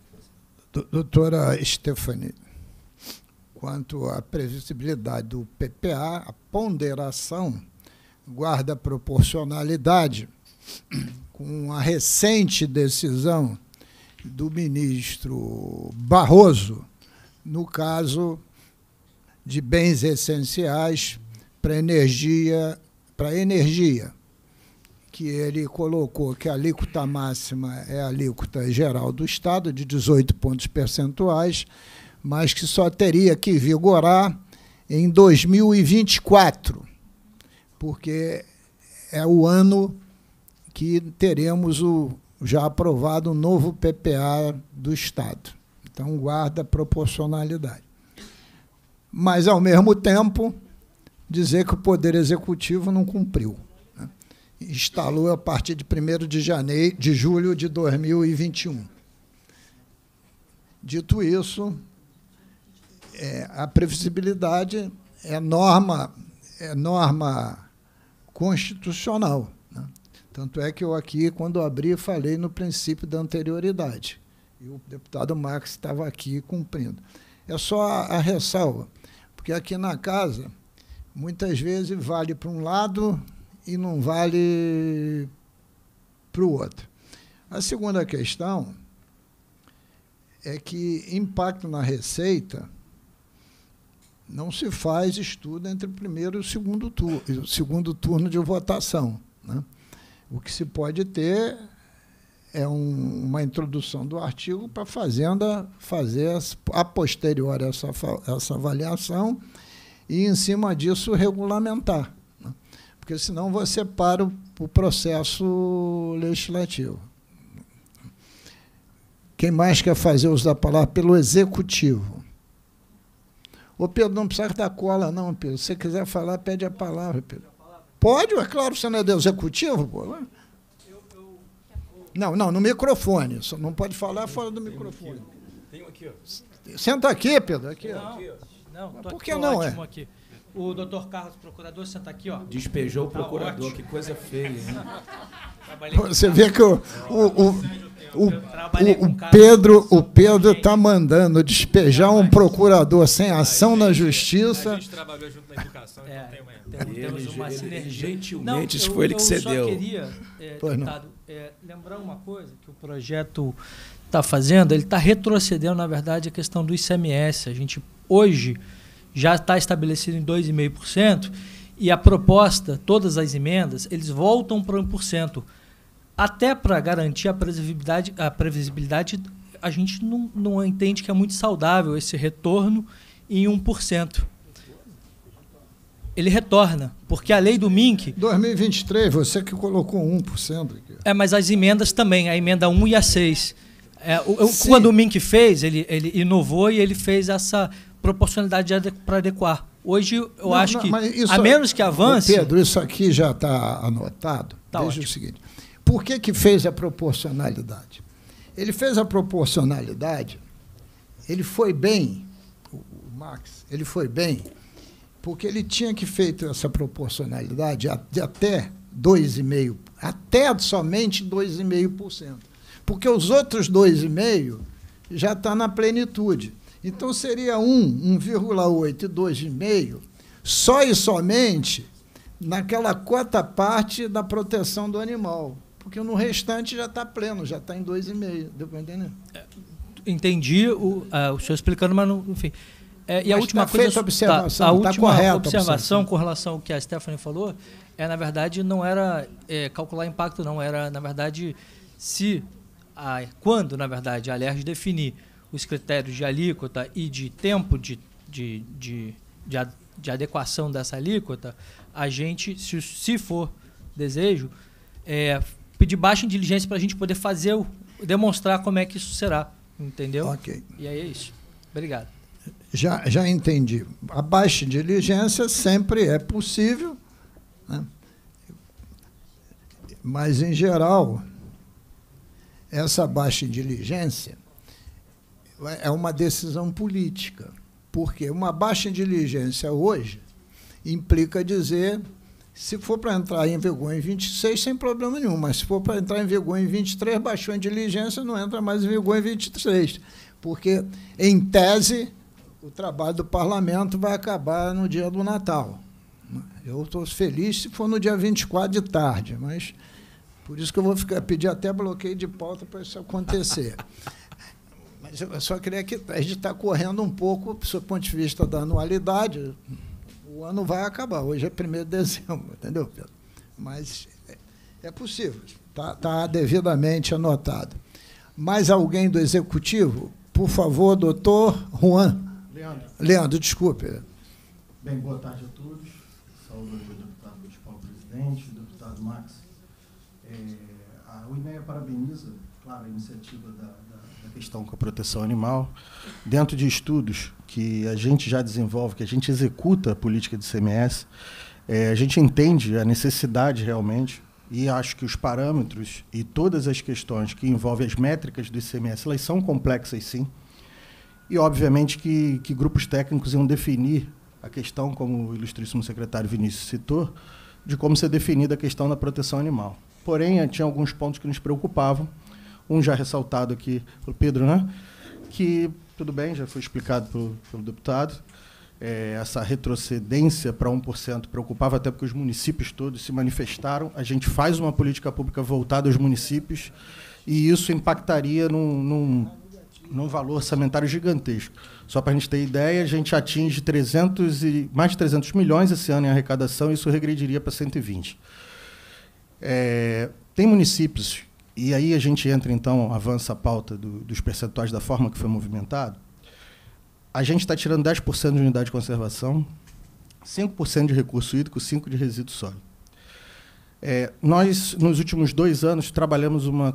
Doutora Stephanie, quanto à previsibilidade do P P A, a ponderação guarda proporcionalidade com a recente decisão do ministro Barroso, no caso de bens essenciais para energia, para energia, que ele colocou que a alíquota máxima é a alíquota geral do Estado, de dezoito pontos percentuais, mas que só teria que vigorar em dois mil e vinte e quatro, porque é o ano que teremos o já aprovado o novo P P A do Estado. Então, guarda proporcionalidade. Mas, ao mesmo tempo, dizer que o Poder Executivo não cumpriu, né? Instalou a partir de primeiro de janeiro, de julho de dois mil e vinte e um. Dito isso, É, a previsibilidade é norma, é norma constitucional, né? Tanto é que eu aqui, quando abri, falei no princípio da anterioridade. E o deputado Max estava aqui cumprindo. É só a, a ressalva, porque aqui na casa, muitas vezes vale para um lado e não vale para o outro. A segunda questão é que impacto na receita não se faz estudo entre o primeiro e o segundo turno, o segundo turno de votação, né? O que se pode ter é um, uma introdução do artigo para a Fazenda fazer, a posteriori, essa, essa avaliação e, em cima disso, regulamentar, né? Porque, senão, você para o, o processo legislativo. Quem mais quer fazer uso da palavra? Pelo Executivo. Ô, Pedro, não precisa dar cola, não, Pedro. Se você quiser falar, pede a palavra, Pedro. Pode, é claro, você não é do Executivo, pô. Não, não, no microfone. Só não pode falar fora do microfone. Tem um aqui, ó. Senta aqui, Pedro. Aqui, ó. Não, não, tô Por aqui, que tô não, ótimo é? aqui. O doutor Carlos, procurador, senta aqui, ó. Despejou o Tá procurador, ótimo. que coisa feia, hein? Trabalhei com Você vê que o, o, o, o, Trabalhei com o, o casos Pedro que o Pedro são está mandando despejar um procurador sem ação na A justiça. gente trabalhou junto na educação, É, então tem uma... temos, temos Ele- uma ele- sinergia. gentilmente, isso eu- foi ele que eu cedeu. só queria, é, Pois não. deputado, é, lembrar uma coisa que o projeto está fazendo, ele está retrocedendo, na verdade, a questão do I C M S. A gente, hoje, já está estabelecido em dois vírgula cinco por cento e a proposta, todas as emendas, eles voltam para um por cento. Até para garantir a previsibilidade, a previsibilidade, a gente não, não entende que é muito saudável esse retorno em um por cento. Ele retorna, porque a lei do M I N C... dois mil e vinte e três, você que colocou um por cento aqui. É, mas as emendas também, a emenda um e a seis. É, o, o, Sim. quando o M I N C fez, ele, ele inovou e ele fez essa proporcionalidade para adequar. Hoje, eu Não, acho não, que, mas isso- a menos que avance... Ô, Pedro, isso aqui já está anotado. Tá Veja ótimo. o seguinte. Por que, que fez a proporcionalidade? Ele fez a proporcionalidade, ele foi bem, o, o Max, ele foi bem, porque ele tinha que feito essa proporcionalidade a- de até dois vírgula cinco por cento, até somente dois vírgula cinco por cento. Porque os outros dois vírgula cinco por cento já está na plenitude. Então, seria um, um vírgula oito e dois vírgula cinco por cento só e somente naquela cota parte da proteção do animal. Porque no restante já está pleno, já está em dois vírgula cinco por cento. Deu para entender? Entendi o, ah, o senhor explicando, mas não, enfim. É, e a Mas última tá coisa, feita a observação, a tá última correta a observação observação. com relação ao que a Stephanie falou é, na verdade, não era é, calcular impacto, não. Era, na verdade, se, a, quando, na verdade, a Alerj definir os critérios de alíquota e de tempo de, de, de, de, a- de adequação dessa alíquota, a gente, se, se for desejo, é, pedir baixa diligência para a gente poder fazer, o, demonstrar como é que isso será. Entendeu? Ok. E aí é isso. Obrigado. Já, já entendi. A baixa diligência sempre é possível, né? Mas, em geral, essa baixa diligência é uma decisão política. Porque uma baixa diligência hoje implica dizer, se for para entrar em vigor em vinte e seis, sem problema nenhum, mas se for para entrar em vigor em vinte e três, baixou em diligência, não entra mais em vigor em vinte e três. Porque, em tese, o trabalho do parlamento vai acabar no dia do Natal. Eu estou feliz se for no dia vinte e quatro de tarde, mas por isso que eu vou ficar, pedir até bloqueio de pauta para isso acontecer. Mas eu só queria que a gente está correndo um pouco, do seu ponto de vista da anualidade, o ano vai acabar. Hoje é primeiro de dezembro, entendeu, Pedro? Mas é, é possível, está tá devidamente anotado. Mais alguém do Executivo? Por favor, doutor Juan. Leandro. Leandro, desculpe. Bem, boa tarde a todos. Saúde ao deputado Luiz Paulo, presidente, deputado Max. É, a U I M E A parabeniza, claro, a iniciativa da, da, da questão com a proteção animal. Dentro de estudos que a gente já desenvolve, que a gente executa a política de I C M S, é, a gente entende a necessidade realmente, e acho que os parâmetros e todas as questões que envolvem as métricas do I C M S, elas são complexas, sim. E, obviamente, que, que grupos técnicos iam definir a questão, como o ilustríssimo secretário Vinícius citou, de como ser definida a questão da proteção animal. Porém, tinha alguns pontos que nos preocupavam. Um já ressaltado aqui pelo Pedro, né? Que, tudo bem, já foi explicado pelo, pelo deputado, é, essa retrocedência para um por cento preocupava até porque os municípios todos se manifestaram. A gente faz uma política pública voltada aos municípios e isso impactaria num, num, num valor orçamentário gigantesco. Só para a gente ter ideia, a gente atinge trezentos e, mais de trezentos milhões esse ano em arrecadação e isso regrediria para cento e vinte. É, tem municípios, e aí a gente entra, então, avança a pauta do, dos percentuais da forma que foi movimentado. A gente está tirando dez por cento de unidade de conservação, cinco por cento de recurso hídrico, cinco por cento de resíduo sólido. É, nós, nos últimos dois anos, trabalhamos uma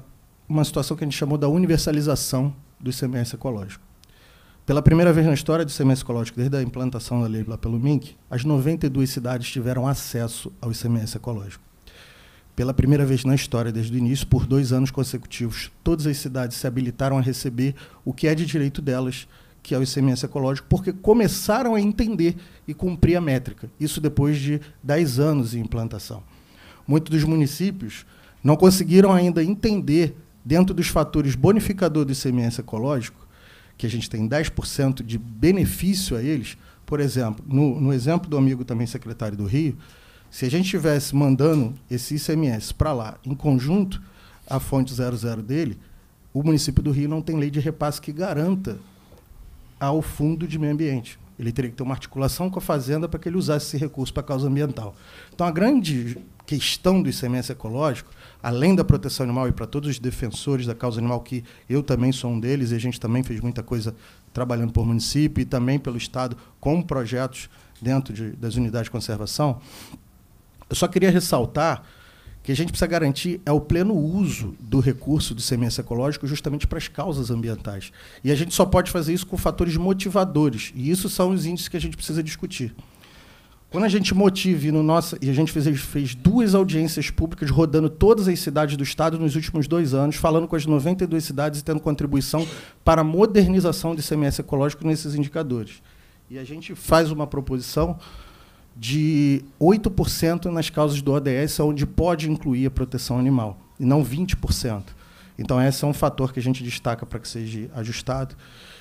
uma situação que a gente chamou da universalização do I C M S ecológico. Pela primeira vez na história do I C M S ecológico, desde a implantação da lei lá pelo M I N C, as noventa e duas cidades tiveram acesso ao I C M S ecológico. Pela primeira vez na história, desde o início, por dois anos consecutivos, todas as cidades se habilitaram a receber o que é de direito delas, que é o I C M S ecológico, porque começaram a entender e cumprir a métrica. Isso depois de dez anos em implantação. Muitos dos municípios não conseguiram ainda entender, dentro dos fatores bonificadores do I C M S ecológico, que a gente tem dez por cento de benefício a eles. Por exemplo, no, no exemplo do amigo também secretário do Rio, se a gente estivesse mandando esse I C M S para lá, em conjunto, a fonte zero zero dele, o município do Rio não tem lei de repasse que garanta ao fundo de meio ambiente. Ele teria que ter uma articulação com a Fazenda para que ele usasse esse recurso para a causa ambiental. Então, a grande questão do I C M S ecológico, além da proteção animal, e para todos os defensores da causa animal, que eu também sou um deles, e a gente também fez muita coisa trabalhando por município e também pelo Estado, com projetos dentro de, das unidades de conservação, eu só queria ressaltar que a gente precisa garantir é o pleno uso do recurso do I C M S ecológico justamente para as causas ambientais. E a gente só pode fazer isso com fatores motivadores, e isso são os índices que a gente precisa discutir. Quando a gente motive no nosso... E a gente fez, fez duas audiências públicas rodando todas as cidades do Estado nos últimos dois anos, falando com as noventa e duas cidades e tendo contribuição para a modernização do I C M S ecológico nesses indicadores. E a gente faz uma proposição de oito por cento nas causas do O D S, onde pode incluir a proteção animal, e não vinte por cento. Então, esse é um fator que a gente destaca para que seja ajustado.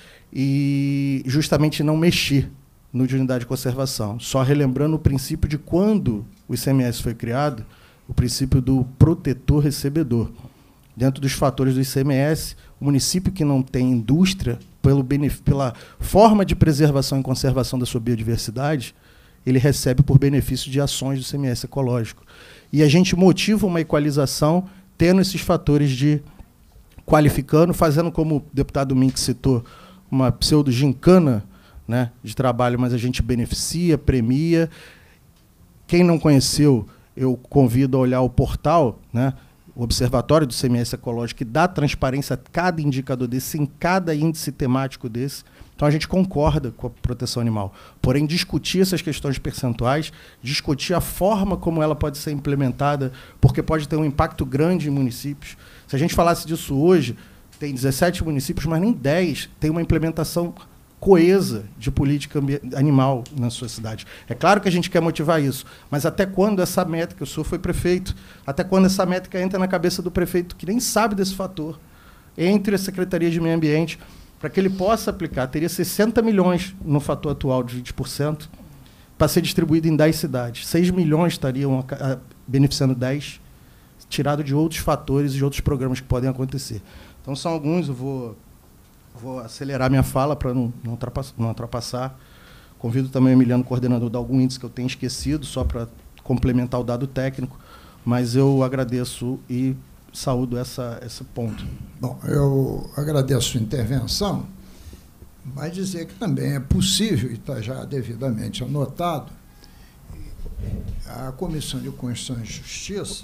E, justamente, não mexer no de unidade de conservação. Só relembrando o princípio de quando o I C M S foi criado, o princípio do protetor-recebedor. Dentro dos fatores do I C M S, o município que não tem indústria, pelo pela forma de preservação e conservação da sua biodiversidade, ele recebe por benefício de ações do I C M S ecológico. E a gente motiva uma equalização tendo esses fatores de qualificando, fazendo, como o deputado Mink citou, uma pseudo-gincana, né, de trabalho, mas a gente beneficia, premia. Quem não conheceu, eu convido a olhar o portal, né, o Observatório do I C M S ecológico, que dá transparência a cada indicador desse, em cada índice temático desse. Então, a gente concorda com a proteção animal. Porém, discutir essas questões percentuais, discutir a forma como ela pode ser implementada, porque pode ter um impacto grande em municípios. Se a gente falasse disso hoje, tem dezessete municípios, mas nem dez tem uma implementação coesa de política animal na sua cidade. É claro que a gente quer motivar isso, mas até quando essa métrica, o senhor foi prefeito, até quando essa métrica entra na cabeça do prefeito, que nem sabe desse fator, entre a Secretaria de Meio Ambiente, para que ele possa aplicar, teria sessenta milhões no fator atual de vinte por cento, para ser distribuído em dez cidades. seis milhões estariam a, a, beneficiando dez, tirado de outros fatores e de outros programas que podem acontecer. Então, são alguns, eu vou, vou acelerar minha fala para não, não, ultrapassar, não ultrapassar. Convido também o Emiliano, coordenador, de algum índice que eu tenha esquecido, só para complementar o dado técnico, mas eu agradeço e saúdo essa, esse ponto. Bom, eu agradeço a sua intervenção, mas dizer que também é possível, e está já devidamente anotado, a Comissão de Constituição e Justiça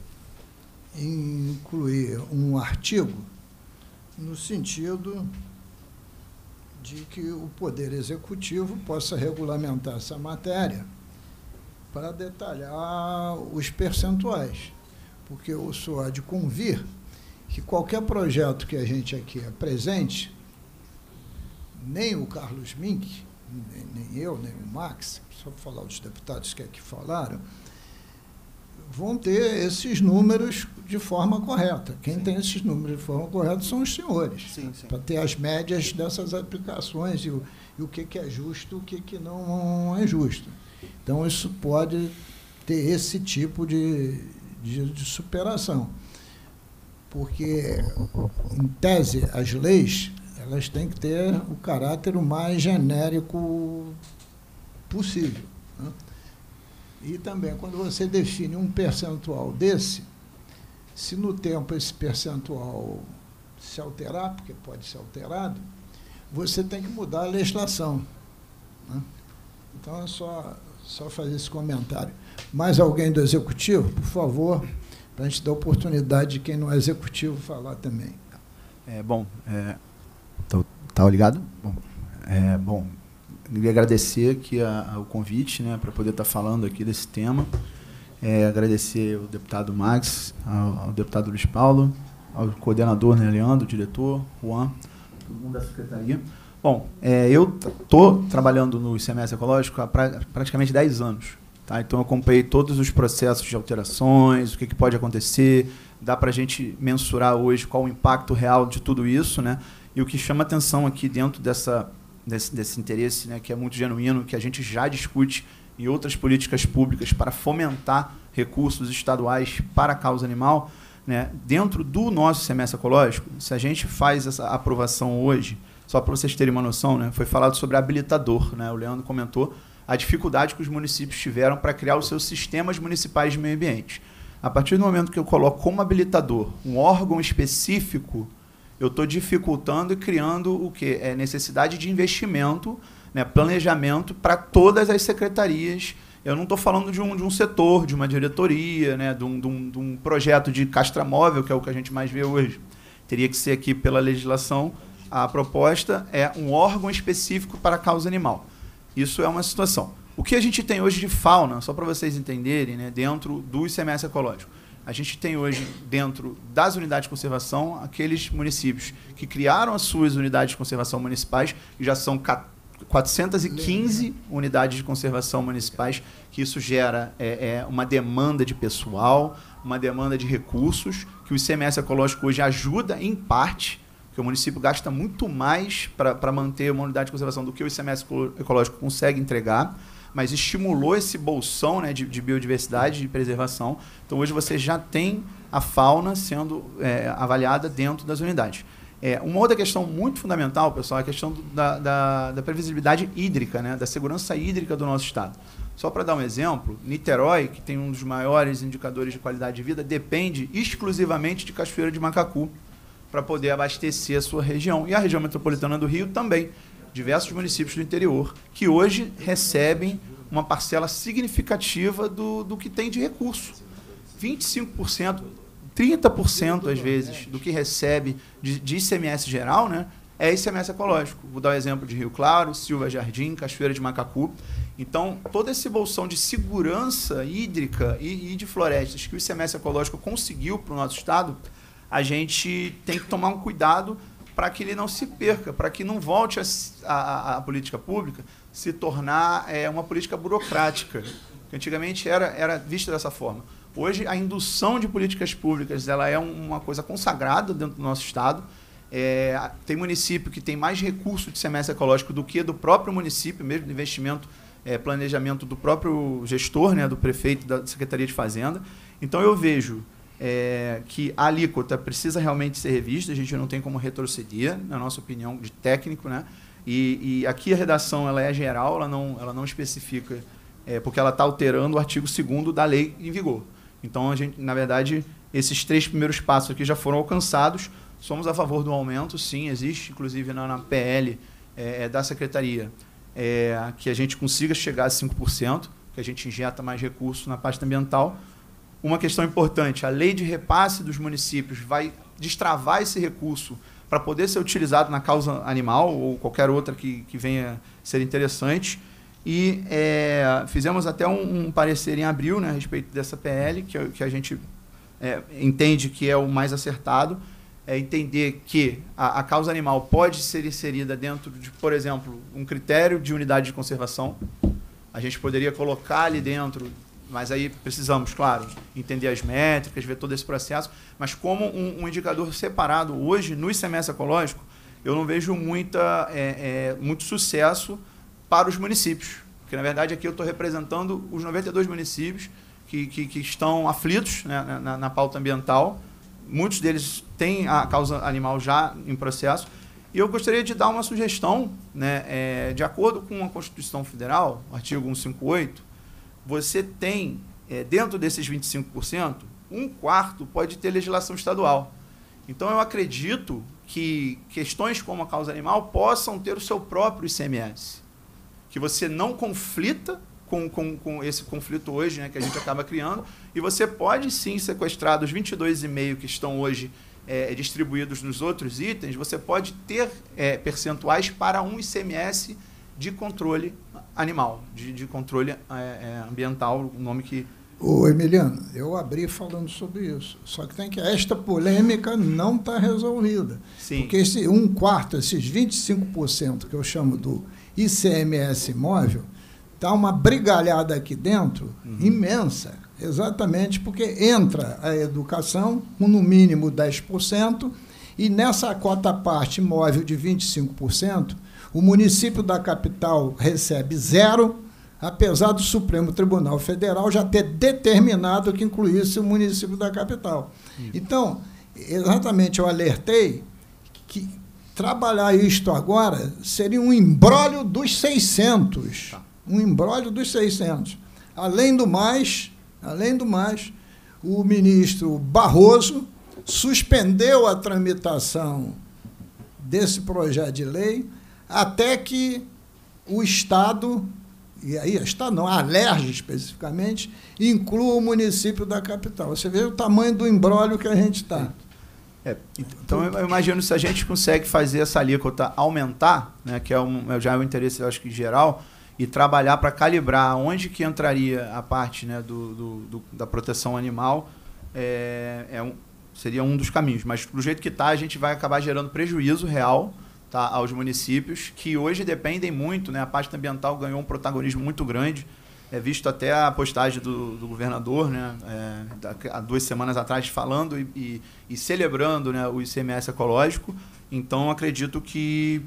incluir um artigo no sentido de que o Poder Executivo possa regulamentar essa matéria para detalhar os percentuais. Porque o senhor há de convir que qualquer projeto que a gente aqui apresente, nem o Carlos Mink, nem, nem eu, nem o Max, só para falar dos deputados que aqui falaram, vão ter esses números de forma correta. Quem sim. tem esses números de forma correta são os senhores, para ter as médias dessas aplicações e o, e o que, que é justo e o que, que não é justo. Então, isso pode ter esse tipo de... De, de superação, porque, em tese, as leis elas têm que ter o caráter o mais genérico possível, né? E também, quando você define um percentual desse, se no tempo esse percentual se alterar, porque pode ser alterado, você tem que mudar a legislação, né? Então, é só, só fazer esse comentário. Mais alguém do Executivo, por favor, para a gente dar oportunidade de quem não é executivo falar também. É, bom, é, tô, tá ligado? Bom, é, bom, queria agradecer aqui a, a, o convite, né, para poder estar tá falando aqui desse tema. É, agradecer ao deputado Max, ao, ao deputado Luiz Paulo, ao coordenador, né, Leandro, diretor, Juan, todo mundo da secretaria. Bom, é, eu estou trabalhando no I C M S ecológico há pra, praticamente dez anos. Tá? Então, eu acompanhei todos os processos de alterações, o que, que pode acontecer, dá para a gente mensurar hoje qual o impacto real de tudo isso, né? E o que chama atenção aqui dentro dessa, desse, desse interesse, né, que é muito genuíno, que a gente já discute em outras políticas públicas para fomentar recursos estaduais para a causa animal, né, dentro do nosso I C M S ecológico, se a gente faz essa aprovação hoje, só para vocês terem uma noção, né, foi falado sobre habilitador, né, o Leandro comentou, a dificuldade que os municípios tiveram para criar os seus sistemas municipais de meio ambiente. A partir do momento que eu coloco como habilitador um órgão específico, eu estou dificultando e criando o quê? É necessidade de investimento, né, planejamento para todas as secretarias. Eu não estou falando de um, de um setor, de uma diretoria, né, de, um, de, um, de um projeto de castramóvel, que é o que a gente mais vê hoje. Teria que ser aqui pela legislação, a proposta é um órgão específico para a causa animal. Isso é uma situação. O que a gente tem hoje de fauna, só para vocês entenderem, né, dentro do I C M S ecológico, a gente tem hoje, dentro das unidades de conservação, aqueles municípios que criaram as suas unidades de conservação municipais, e já são quatrocentas e quinze unidades de conservação municipais, que isso gera é, é, uma demanda de pessoal, uma demanda de recursos, que o I C M S ecológico hoje ajuda, em parte, porque o município gasta muito mais para manter uma unidade de conservação do que o I C M S ecológico consegue entregar, mas estimulou esse bolsão, né, de, de biodiversidade, de preservação. Então, hoje você já tem a fauna sendo é, avaliada dentro das unidades. É, uma outra questão muito fundamental, pessoal, é a questão do, da, da, da previsibilidade hídrica, né, da segurança hídrica do nosso estado. Só para dar um exemplo, Niterói, que tem um dos maiores indicadores de qualidade de vida, depende exclusivamente de Cachoeira de Macacu para poder abastecer a sua região. E a região metropolitana do Rio também. Diversos municípios do interior, que hoje recebem uma parcela significativa do, do que tem de recurso. vinte e cinco por cento, trinta por cento, às vezes, do que recebe de, de I C M S geral, né, é I C M S ecológico. Vou dar o exemplo de Rio Claro, Silva Jardim, Cachoeira de Macacu. Então, todo esse bolsão de segurança hídrica e, e de florestas que o I C M S ecológico conseguiu para o nosso estado, a gente tem que tomar um cuidado para que ele não se perca, para que não volte a, a, a política pública se tornar é, uma política burocrática, que antigamente era, era vista dessa forma. Hoje, a indução de políticas públicas ela é uma coisa consagrada dentro do nosso estado. É, tem município que tem mais recurso de I C M S ecológico do que do próprio município, mesmo de investimento, é, planejamento do próprio gestor, né, do prefeito, da Secretaria de Fazenda. Então, eu vejo É, que a alíquota precisa realmente ser revista, a gente não tem como retroceder, na nossa opinião, de técnico, né? E, e aqui a redação ela é geral, ela não, ela não especifica, é, porque ela está alterando o artigo segundo da lei em vigor. Então, a gente, na verdade, esses três primeiros passos aqui já foram alcançados, somos a favor do aumento, sim, existe, inclusive, na, na P L é, da Secretaria, é, que a gente consiga chegar a cinco por cento, que a gente injeta mais recursos na parte ambiental. Uma questão importante, a lei de repasse dos municípios vai destravar esse recurso para poder ser utilizado na causa animal ou qualquer outra que, que venha ser interessante. E é, fizemos até um, um parecer em abril, né, a respeito dessa P L, que, que a gente é, entende que é o mais acertado, é entender que a, a causa animal pode ser inserida dentro de, por exemplo, um critério de unidade de conservação. A gente poderia colocar ali dentro... Mas aí precisamos, claro, entender as métricas, ver todo esse processo. Mas como um, um indicador separado hoje, no I C M S ecológico, eu não vejo muita, é, é, muito sucesso para os municípios. Porque, na verdade, aqui eu estou representando os noventa e dois municípios que, que, que estão aflitos, né, na, na pauta ambiental. Muitos deles têm a causa animal já em processo. E eu gostaria de dar uma sugestão, né, é, de acordo com a Constituição Federal, artigo cento e cinquenta e oito, você tem, é, dentro desses vinte e cinco por cento, um quarto pode ter legislação estadual. Então, eu acredito que questões como a causa animal possam ter o seu próprio I C M S. Que você não conflita com, com, com esse conflito hoje, né, que a gente acaba criando, e você pode sim sequestrar dos vinte e dois vírgula cinco por cento que estão hoje é, distribuídos nos outros itens, você pode ter é, percentuais para um I C M S de controle animal, de, de controle é, é, ambiental, o nome que... Ô, Emiliano, eu abri falando sobre isso, só que tem que esta polêmica não está resolvida. Sim. Porque esse um quarto, esses vinte e cinco por cento que eu chamo do I C M S imóvel, está uma brigalhada aqui dentro, uhum. imensa, exatamente porque entra a educação com no mínimo dez por cento e nessa cota parte imóvel de vinte e cinco por cento, o município da capital recebe zero, apesar do Supremo Tribunal Federal já ter determinado que incluísse o município da capital. Sim. Então, exatamente, eu alertei que trabalhar isto agora seria um imbróglio dos seiscentos. Tá. Um imbróglio dos seiscentos. Além do mais, além do mais, o ministro Barroso suspendeu a tramitação desse projeto de lei até que o Estado... e aí está não, a Alerj especificamente, inclua o município da capital. Você vê o tamanho do imbróglio que a gente está. É, então, eu imagino se a gente consegue fazer essa alíquota aumentar, né, que é um, já é um interesse, eu acho que geral, e trabalhar para calibrar onde que entraria a parte, né, do, do, do, da proteção animal, é, é um, seria um dos caminhos. Mas, do jeito que está, a gente vai acabar gerando prejuízo real, tá, aos municípios, que hoje dependem muito, né, a parte ambiental ganhou um protagonismo muito grande, é visto até a postagem do, do governador, né, é, há duas semanas atrás, falando e, e, e celebrando, né, o I C M S ecológico. Então, acredito que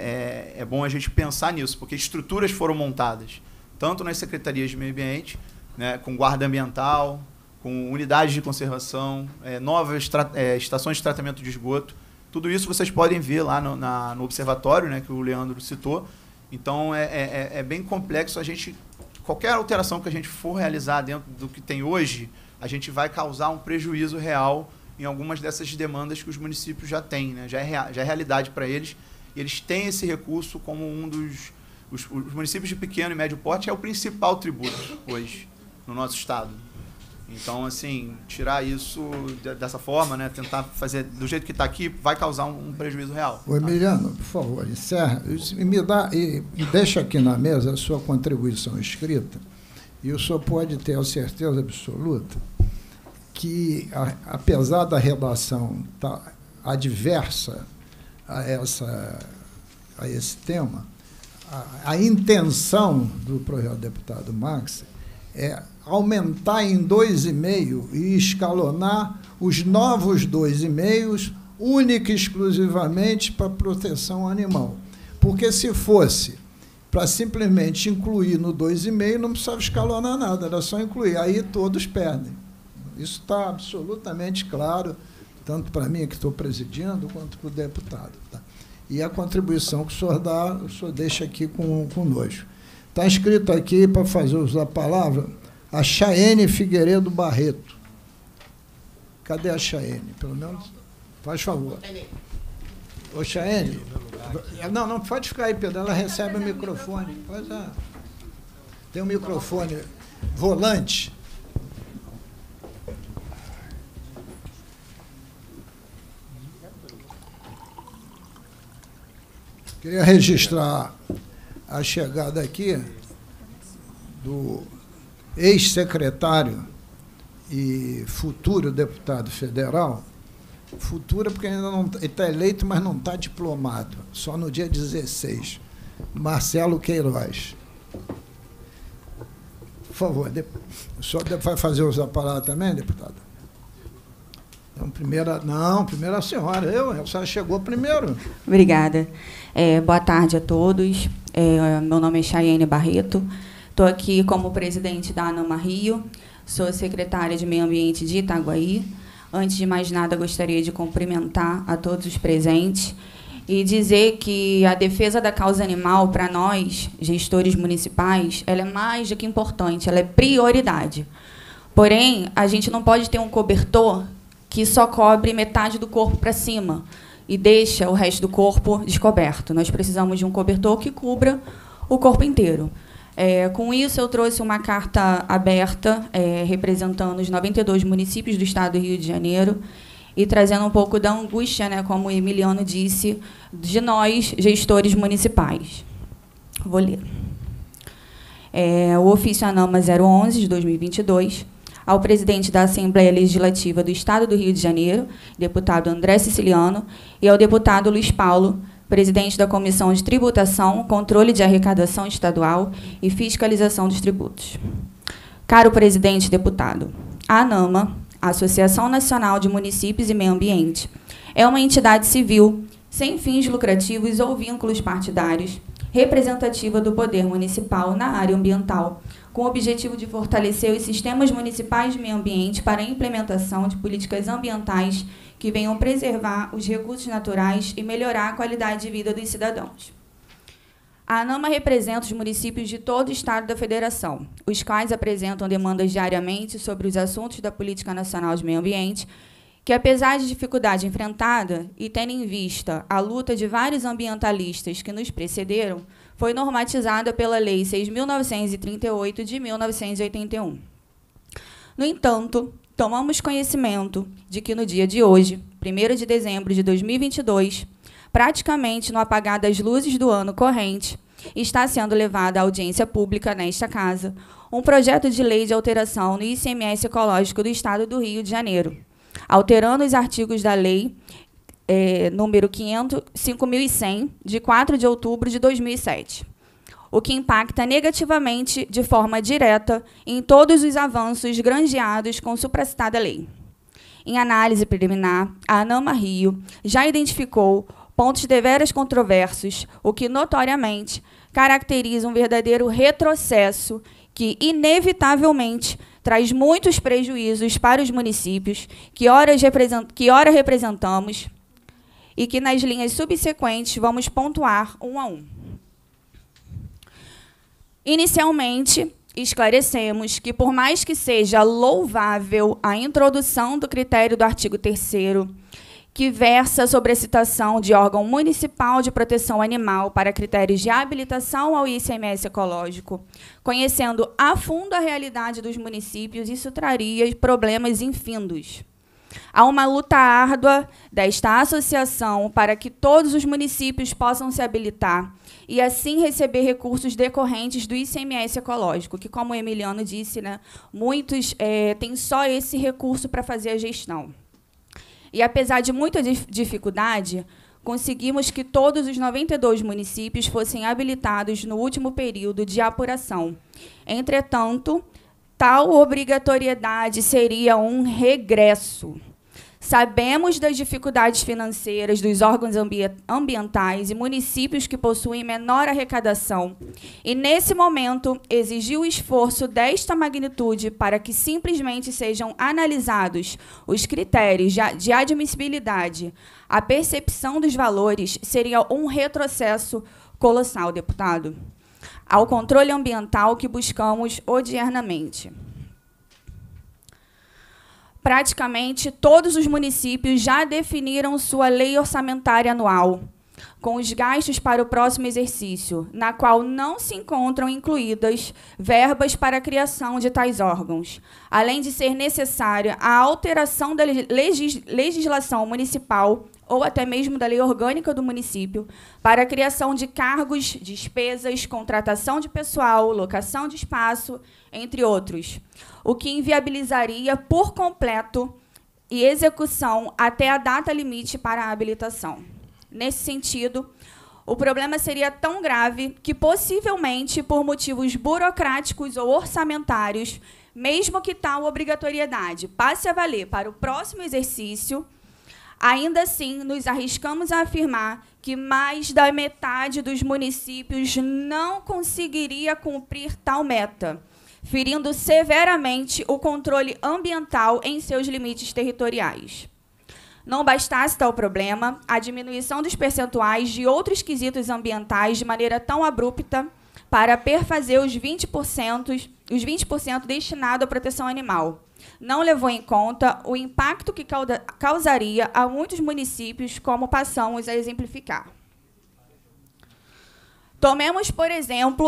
é, é, é bom a gente pensar nisso, porque estruturas foram montadas, tanto nas secretarias de meio ambiente, né, com guarda ambiental, com unidades de conservação, é, novas é, estações de tratamento de esgoto. Tudo isso vocês podem ver lá no, na, no observatório, né, que o Leandro citou. Então, é, é, é bem complexo. A gente, qualquer alteração que a gente for realizar dentro do que tem hoje, a gente vai causar um prejuízo real em algumas dessas demandas que os municípios já têm, né? Já é, rea, já é realidade para eles. E eles têm esse recurso como um dos... Os, os municípios de pequeno e médio porte é o principal tributo hoje no nosso estado. Então, assim, tirar isso dessa forma, né, tentar fazer do jeito que está aqui, vai causar um, um prejuízo real. Ô, Emiliano, por favor, encerra e me dá e, e deixa aqui na mesa a sua contribuição escrita, e o senhor pode ter a certeza absoluta que, a, apesar da redação estar adversa a, essa, a esse tema, a, a intenção do projeto do deputado Max é aumentar em dois vírgula cinco e escalonar os novos dois vírgula cinco única e exclusivamente para proteção animal. Porque se fosse para simplesmente incluir no dois vírgula cinco, não precisava escalonar nada, era só incluir. Aí todos perdem. Isso está absolutamente claro, tanto para mim que estou presidindo, quanto para o deputado. Tá? E a contribuição que o senhor dá, o senhor deixa aqui com, conosco. Está escrito aqui, para fazer uso da palavra, a Chayene Figueiredo Barreto. Cadê a Chayene? Pelo menos, faz favor. Ô, Chayene, não, não, pode ficar aí, Pedro, ela recebe o microfone. Pois é. Tem um microfone volante. Queria registrar a chegada aqui do ex-secretário e futuro deputado federal, futuro porque ainda não está eleito, mas não está diplomado, só no dia dezesseis, Marcelo Queiroz. Por favor, o senhor vai fazer uso da palavra também, deputado? Então, primeira, não, primeira a senhora, eu, a senhora chegou primeiro. Obrigada. É, boa tarde a todos. É, meu nome é Chayene Barreto. Estou aqui como presidente da ANAMA Rio, sou secretária de Meio Ambiente de Itaguaí. Antes de mais nada, gostaria de cumprimentar a todos os presentes e dizer que a defesa da causa animal, para nós, gestores municipais, ela é mais do que importante, ela é prioridade. Porém, a gente não pode ter um cobertor que só cobre metade do corpo para cima e deixa o resto do corpo descoberto. Nós precisamos de um cobertor que cubra o corpo inteiro. É, com isso, eu trouxe uma carta aberta é, representando os noventa e dois municípios do estado do Rio de Janeiro e trazendo um pouco da angústia, né, como o Emiliano disse, de nós, gestores municipais. Vou ler. É, o ofício ANAMA zero onze, de dois mil e vinte e dois, ao presidente da Assembleia Legislativa do Estado do Rio de Janeiro, deputado André Siciliano, e ao deputado Luiz Paulo, presidente da Comissão de Tributação, Controle de Arrecadação Estadual e Fiscalização dos Tributos. Caro presidente deputado, a ANAMA, Associação Nacional de Municípios e Meio Ambiente, é uma entidade civil, sem fins lucrativos ou vínculos partidários, representativa do poder municipal na área ambiental, com o objetivo de fortalecer os sistemas municipais de meio ambiente para a implementação de políticas ambientais que venham preservar os recursos naturais e melhorar a qualidade de vida dos cidadãos. A ANAMA representa os municípios de todo o Estado da Federação, os quais apresentam demandas diariamente sobre os assuntos da Política Nacional de Meio Ambiente, que, apesar de dificuldade enfrentada e tendo em vista a luta de vários ambientalistas que nos precederam, foi normatizada pela Lei seis mil novecentos e trinta e oito, de mil novecentos e oitenta e um. No entanto, tomamos conhecimento de que, no dia de hoje, primeiro de dezembro de dois mil e vinte e dois, praticamente no apagar das luzes do ano corrente, está sendo levado à audiência pública nesta Casa um projeto de lei de alteração no I C M S ecológico do Estado do Rio de Janeiro, alterando os artigos da Lei é, número cinco mil e cem, de quatro de outubro de dois mil e sete, o que impacta negativamente, de forma direta, em todos os avanços granjeados com supracitada lei. Em análise preliminar, a ANAMA Rio já identificou pontos deveras controversos, o que notoriamente caracteriza um verdadeiro retrocesso que, inevitavelmente, traz muitos prejuízos para os municípios que ora, represent que ora representamos e que, nas linhas subsequentes, vamos pontuar um a um. Inicialmente, esclarecemos que, por mais que seja louvável a introdução do critério do artigo terceiro, que versa sobre a citação de órgão municipal de proteção animal para critérios de habilitação ao I C M S ecológico, conhecendo a fundo a realidade dos municípios, isso traria problemas infindos. Há uma luta árdua desta associação para que todos os municípios possam se habilitar e, assim, receber recursos decorrentes do I C M S ecológico, que, como o Emiliano disse, né, muitos é, têm só esse recurso para fazer a gestão. E, apesar de muita dificuldade, conseguimos que todos os noventa e dois municípios fossem habilitados no último período de apuração. Entretanto, tal obrigatoriedade seria um regresso. Sabemos das dificuldades financeiras dos órgãos ambi ambientais e municípios que possuem menor arrecadação, e, nesse momento, exigiu o esforço desta magnitude para que simplesmente sejam analisados os critérios de admissibilidade. A percepção dos valores seria um retrocesso colossal, deputado, ao controle ambiental que buscamos odiernamente. Praticamente todos os municípios já definiram sua lei orçamentária anual, com os gastos para o próximo exercício, na qual não se encontram incluídas verbas para a criação de tais órgãos, além de ser necessária a alteração da legis legislação municipal ou até mesmo da lei orgânica do município para a criação de cargos, despesas, contratação de pessoal, locação de espaço, entre outros, o que inviabilizaria por completo e execução até a data limite para a habilitação. Nesse sentido, o problema seria tão grave que, possivelmente, por motivos burocráticos ou orçamentários, mesmo que tal obrigatoriedade passe a valer para o próximo exercício, ainda assim, nos arriscamos a afirmar que mais da metade dos municípios não conseguiria cumprir tal meta, ferindo severamente o controle ambiental em seus limites territoriais. Não bastasse tal problema, a diminuição dos percentuais de outros quesitos ambientais de maneira tão abrupta para perfazer os vinte por cento, os vinte por cento destinados à proteção animal. Não levou em conta o impacto que causaria a muitos municípios, como passamos a exemplificar. Tomemos, por exemplo,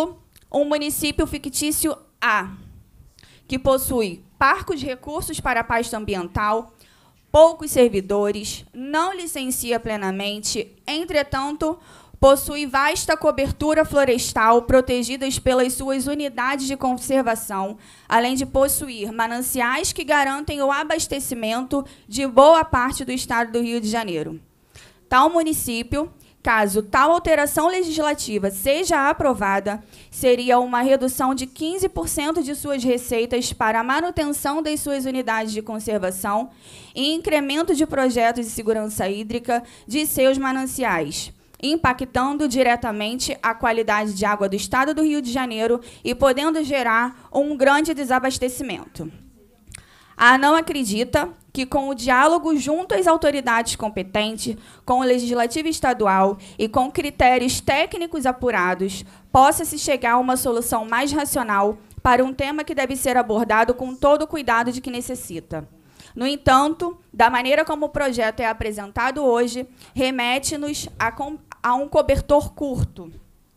um município fictício A, que possui parcos recursos para a pasta ambiental, poucos servidores, não licencia plenamente, entretanto, possui vasta cobertura florestal protegidas pelas suas unidades de conservação, além de possuir mananciais que garantem o abastecimento de boa parte do estado do Rio de Janeiro. Tal município, caso tal alteração legislativa seja aprovada, seria uma redução de quinze por cento de suas receitas para a manutenção das suas unidades de conservação e incremento de projetos de segurança hídrica de seus mananciais, impactando diretamente a qualidade de água do estado do Rio de Janeiro e podendo gerar um grande desabastecimento. A ANAM acredita que, com o diálogo junto às autoridades competentes, com o Legislativo Estadual e com critérios técnicos apurados, possa-se chegar a uma solução mais racional para um tema que deve ser abordado com todo o cuidado de que necessita. No entanto, da maneira como o projeto é apresentado hoje, remete-nos a, a um cobertor curto,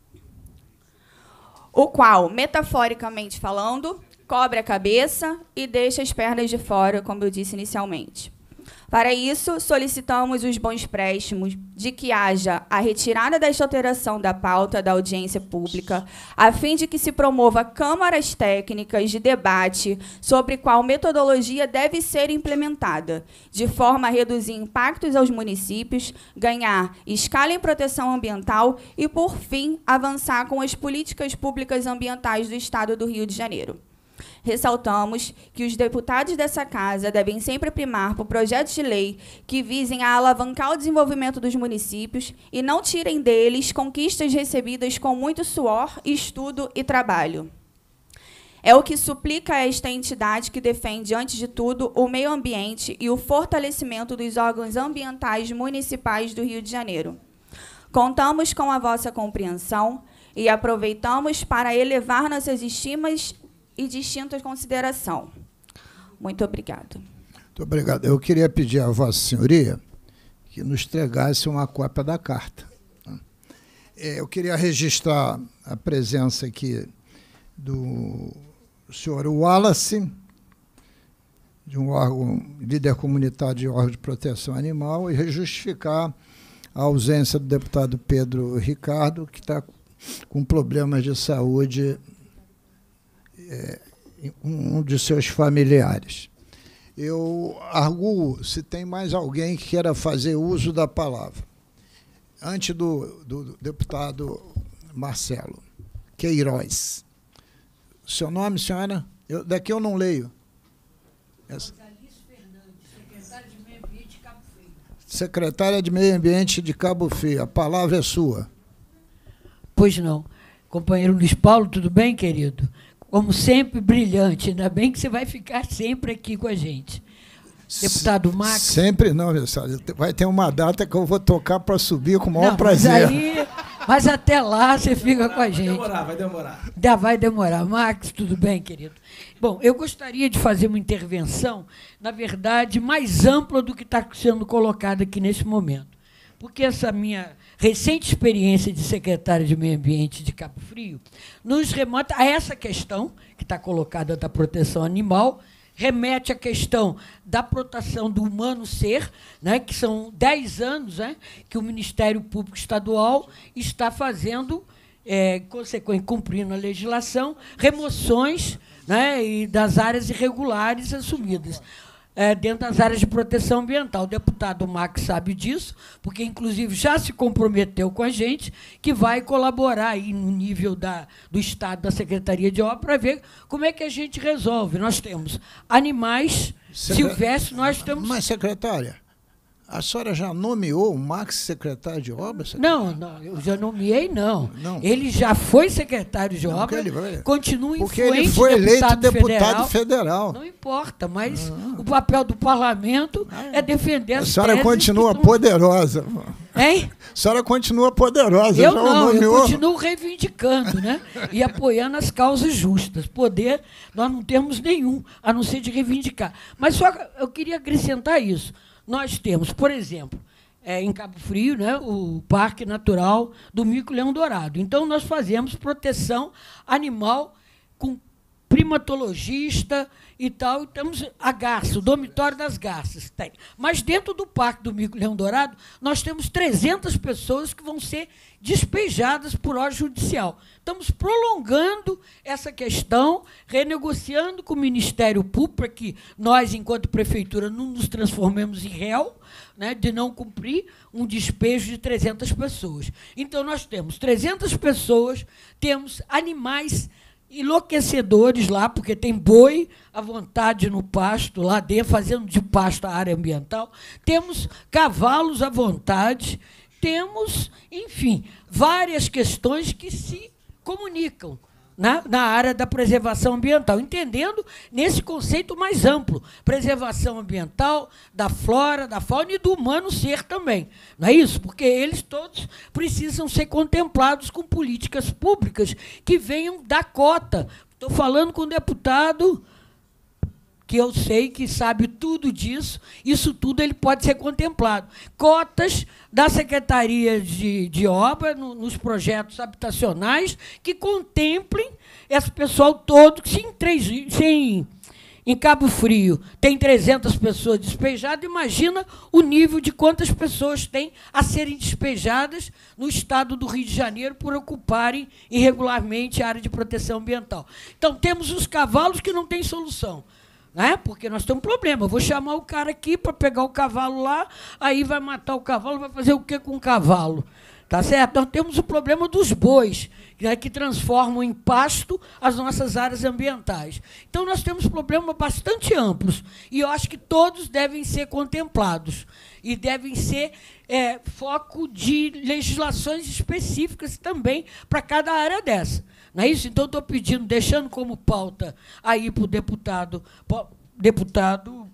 o qual, metaforicamente falando, cobre a cabeça e deixa as pernas de fora, como eu disse inicialmente. Para isso, solicitamos os bons préstimos de que haja a retirada desta alteração da pauta da audiência pública, a fim de que se promova câmaras técnicas de debate sobre qual metodologia deve ser implementada, de forma a reduzir impactos aos municípios, ganhar escala em proteção ambiental e, por fim, avançar com as políticas públicas ambientais do Estado do Rio de Janeiro. Ressaltamos que os deputados dessa Casa devem sempre primar por projetos de lei que visem a alavancar o desenvolvimento dos municípios e não tirem deles conquistas recebidas com muito suor, estudo e trabalho. É o que suplica a esta entidade que defende, antes de tudo, o meio ambiente e o fortalecimento dos órgãos ambientais municipais do Rio de Janeiro. Contamos com a vossa compreensão e aproveitamos para elevar nossas estimas e distinta consideração. Muito obrigado. Muito obrigado. Eu queria pedir à Vossa Senhoria que nos entregasse uma cópia da carta. Eu queria registrar a presença aqui do senhor Wallace, de um órgão, líder comunitário de órgão de proteção animal, e justificar a ausência do deputado Pedro Ricardo, que está com problemas de saúde, é, um de seus familiares. Eu arguo se tem mais alguém que queira fazer uso da palavra. Antes do, do deputado Marcelo Queiroz. Seu nome, senhora? Eu, daqui eu não leio. Essa. Secretária de Meio Ambiente de Cabo Frio. Secretária de Meio Ambiente de Cabo Frio. A palavra é sua. Pois não. Companheiro Luiz Paulo, tudo bem, querido? Como sempre, brilhante. Ainda bem que você vai ficar sempre aqui com a gente. Deputado Max. Sempre não, meu senhor. Vai ter uma data que eu vou tocar para subir com o maior não, prazer. Mas, aí, mas até lá você fica com a gente. Vai demorar, vai demorar. Ainda vai demorar. Max, tudo bem, querido? Bom, eu gostaria de fazer uma intervenção, na verdade, mais ampla do que está sendo colocado aqui nesse momento. Porque essa minha recente experiência de secretária de Meio Ambiente de Cabo Frio nos remota a essa questão, que está colocada da proteção animal, remete à questão da proteção do humano ser, né, que são dez anos, né, que o Ministério Público Estadual está fazendo, é, consequentemente, cumprindo a legislação, remoções, né, e das áreas irregulares assumidas. É, dentro das áreas de proteção ambiental. O deputado Max sabe disso, porque, inclusive, já se comprometeu com a gente que vai colaborar aí no nível da, do Estado, da Secretaria de Obras, para ver como é que a gente resolve. Nós temos animais Secre... silvestres, nós temos... Mas, secretária, a senhora já nomeou o Max secretário de Obras? Não, não, eu já nomeei, não. não. Ele já foi secretário de Obras, continua influente, porque ele foi eleito deputado, deputado federal. federal. Não importa, mas ah. o papel do parlamento ah. é defender as A senhora continua poderosa. Hein? A senhora continua poderosa. Eu não, nomeou. eu continuo reivindicando, né? E apoiando as causas justas. Poder, nós não temos nenhum, a não ser de reivindicar. Mas só eu queria acrescentar isso. Nós temos, por exemplo, é, em Cabo Frio, né, o Parque Natural do Mico-Leão Dourado. Então, nós fazemos proteção animal com primatologista e tal, e temos a garça, o dormitório das garças. Tem. Mas dentro do Parque do Mico-Leão Dourado, nós temos trezentas pessoas que vão ser despejadas por ordem judicial. Estamos prolongando essa questão, renegociando com o Ministério Público, para que nós, enquanto prefeitura, não nos transformemos em réu, né, de não cumprir um despejo de trezentas pessoas. Então, nós temos trezentas pessoas, temos animais enlouquecedores lá, porque tem boi à vontade no pasto, lá dentro, fazendo de pasto a área ambiental. Temos cavalos à vontade, temos, enfim, várias questões que se comunicam na, na área da preservação ambiental, entendendo nesse conceito mais amplo, preservação ambiental, da flora, da fauna e do humano ser também. Não é isso? Porque eles todos precisam ser contemplados com políticas públicas que venham da cota. Estou falando com o deputado que eu sei que sabe tudo disso, isso tudo ele pode ser contemplado. Cotas da Secretaria de, de Obra no, nos projetos habitacionais que contemplem esse pessoal todo, que se em, três, se em, em Cabo Frio tem trezentas pessoas despejadas, imagina o nível de quantas pessoas tem a serem despejadas no estado do Rio de Janeiro por ocuparem irregularmente a área de proteção ambiental. Então, temos os cavalos que não têm solução. Né? Porque nós temos um problema. Eu vou chamar o cara aqui para pegar o cavalo lá, aí vai matar o cavalo, vai fazer o quê com o cavalo? Tá certo? Nós temos o problema dos bois, né, que transformam em pasto as nossas áreas ambientais. Então, nós temos problemas bastante amplos, e eu acho que todos devem ser contemplados, e devem ser é, foco de legislações específicas também para cada área dessa. Não é isso? Então, estou pedindo, deixando como pauta aí para o deputado, deputado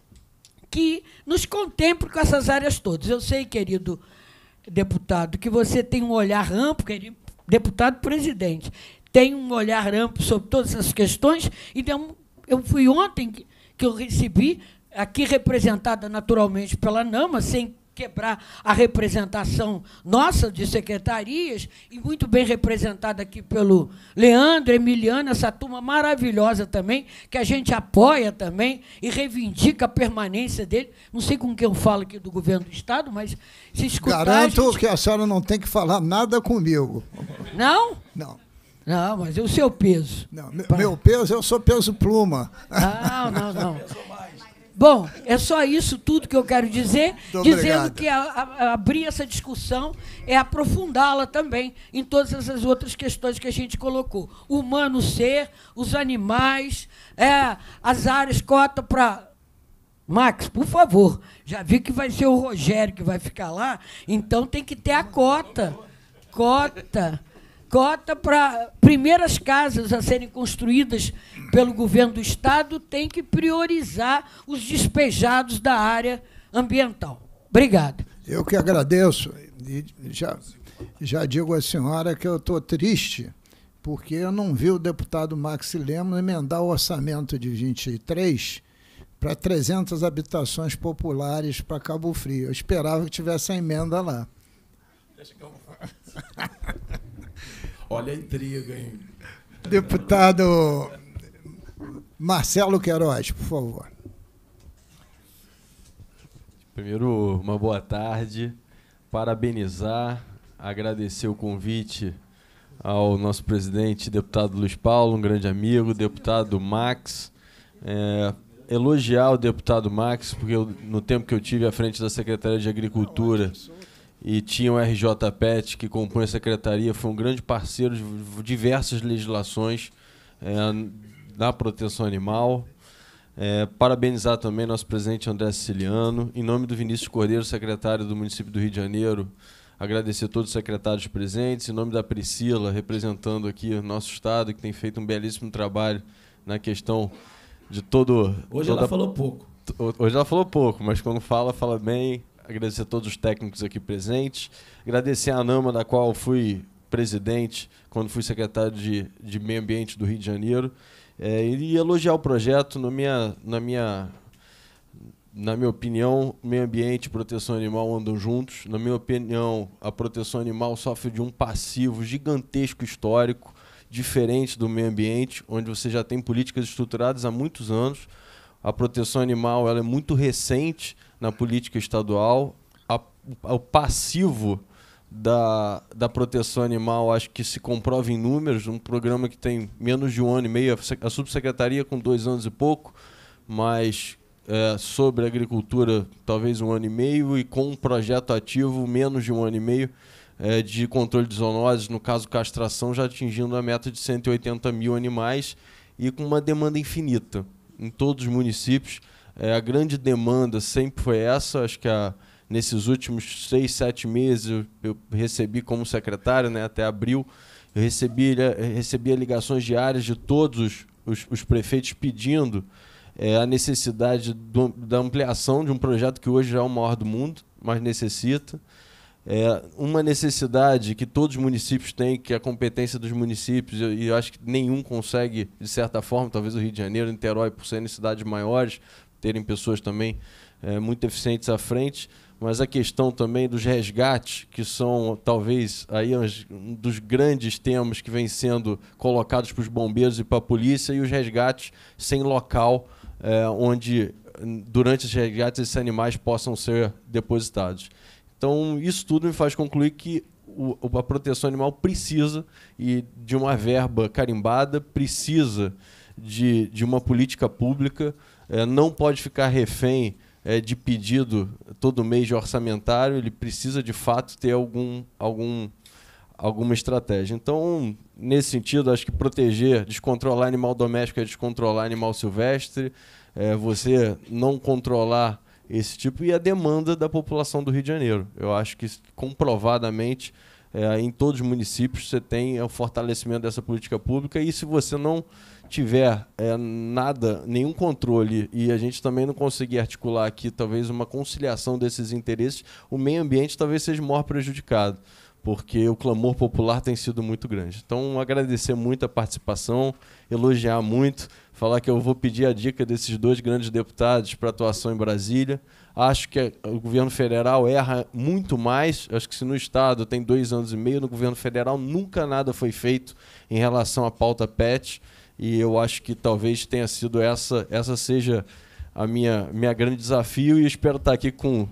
que nos contemple com essas áreas todas. Eu sei, querido deputado, que você tem um olhar amplo, querido deputado presidente, tem um olhar amplo sobre todas essas questões. Então, eu fui ontem que, que eu recebi, aqui representada naturalmente pela NAMA, sem quebrar a representação nossa de secretarias, e muito bem representada aqui pelo Leandro, Emiliano, essa turma maravilhosa também, que a gente apoia também e reivindica a permanência dele. Não sei com quem eu falo aqui do governo do Estado, mas se escutar... Garanto a gente... que a senhora não tem que falar nada comigo. Não? Não. Não, mas é o seu peso. Não, pra... Meu peso, eu sou peso pluma. Não, não, não. Bom, é só isso tudo que eu quero dizer, Muito dizendo obrigado. que a, a, abrir essa discussão é aprofundá-la também em todas essas outras questões que a gente colocou. O humano ser, os animais, é, as áreas, cota para... Max, por favor, já vi que vai ser o Rogério que vai ficar lá, então tem que ter a cota. Cota. Cota para primeiras casas a serem construídas pelo governo do Estado, tem que priorizar os despejados da área ambiental. Obrigado. Eu que agradeço. E já, já digo à senhora que eu estou triste, porque eu não vi o deputado Max Lemos emendar o orçamento de vinte e três para trezentas habitações populares para Cabo Frio. Eu esperava que tivesse a emenda lá. Olha a intriga, hein? Deputado Marcelo Queiroz, por favor. Primeiro, uma boa tarde. Parabenizar, agradecer o convite ao nosso presidente, deputado Luiz Paulo, um grande amigo, deputado Max. É, elogiar o deputado Max, porque eu, no tempo que eu tive à frente da Secretaria de Agricultura e tinha o R J Pet, que compõe a secretaria, foi um grande parceiro de diversas legislações é, na proteção animal. É, parabenizar também nosso presidente André Siciliano. Em nome do Vinícius Cordeiro, secretário do município do Rio de Janeiro, agradecer a todos os secretários presentes. Em nome da Priscila, representando aqui o nosso estado, que tem feito um belíssimo trabalho na questão de todo... Hoje toda, ela falou pouco. Hoje ela falou pouco, mas quando fala, fala bem. Agradecer a todos os técnicos aqui presentes. Agradecer a NAMA, da qual fui presidente quando fui secretário de, de Meio Ambiente do Rio de Janeiro. É, e elogiar o projeto. Na minha, na minha, na minha opinião, meio ambiente e proteção animal andam juntos. Na minha opinião, a proteção animal sofre de um passivo gigantesco histórico, diferente do meio ambiente, onde você já tem políticas estruturadas há muitos anos. A proteção animal ela é muito recente na política estadual. A, o passivo da, da proteção animal acho que se comprova em números. Um programa que tem menos de um ano e meio, a subsecretaria com dois anos e pouco, mas é, sobre agricultura talvez um ano e meio, e com um projeto ativo menos de um ano e meio é, de controle de zoonoses, no caso castração, já atingindo a meta de cento e oitenta mil animais e com uma demanda infinita em todos os municípios. É, a grande demanda sempre foi essa. Acho que a, nesses últimos seis, sete meses eu, eu recebi como secretário, né, até abril, eu recebi, recebia ligações diárias de todos os, os, os prefeitos pedindo é, a necessidade do, da ampliação de um projeto que hoje já é o maior do mundo, mas necessita. É, uma necessidade que todos os municípios têm, que é a competência dos municípios, e eu acho que nenhum consegue, de certa forma, talvez o Rio de Janeiro, Niterói, por serem cidades maiores, terem pessoas também é, muito eficientes à frente, mas a questão também dos resgates, que são talvez aí um dos grandes temas que vem sendo colocados para os bombeiros e para a polícia, e os resgates sem local, é, onde durante os resgates esses animais possam ser depositados. Então, isso tudo me faz concluir que o, a proteção animal precisa e de uma verba carimbada, precisa de, de uma política pública, é, não pode ficar refém é, de pedido todo mês de orçamentário, ele precisa, de fato, ter algum, algum, alguma estratégia. Então, nesse sentido, acho que proteger, descontrolar animal doméstico é descontrolar animal silvestre, é, você não controlar esse tipo, e a demanda da população do Rio de Janeiro. Eu acho que, comprovadamente, é, em todos os municípios você tem o fortalecimento dessa política pública, e se você não tiver é, nada, nenhum controle, e a gente também não conseguir articular aqui talvez uma conciliação desses interesses, o meio ambiente talvez seja o maior prejudicado, porque o clamor popular tem sido muito grande. Então, agradecer muito a participação, elogiar muito, falar que eu vou pedir a dica desses dois grandes deputados para atuação em Brasília. Acho que o governo federal erra muito mais. Acho que se no Estado tem dois anos e meio, no governo federal nunca nada foi feito em relação à pauta pet. E eu acho que talvez tenha sido essa, essa seja a minha, minha grande desafio. E espero estar aqui com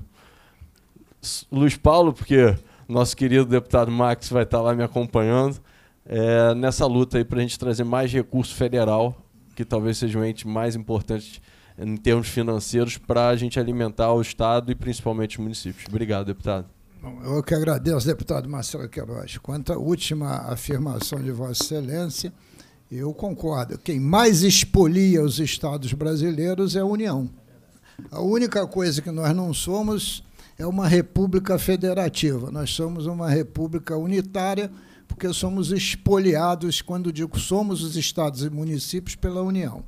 o Luiz Paulo, porque nosso querido deputado Max vai estar lá me acompanhando é, nessa luta aí para a gente trazer mais recurso federal, que talvez seja o ente mais importante em termos financeiros para a gente alimentar o Estado e principalmente os municípios. Obrigado, deputado. Bom, eu que agradeço, deputado Marcelo Queiroz. Quanto à última afirmação de Vossa Excelência, eu concordo. Quem mais expolia os estados brasileiros é a União. A única coisa que nós não somos é uma república federativa. Nós somos uma república unitária, porque somos expoliados, quando digo somos os estados e municípios, pela União.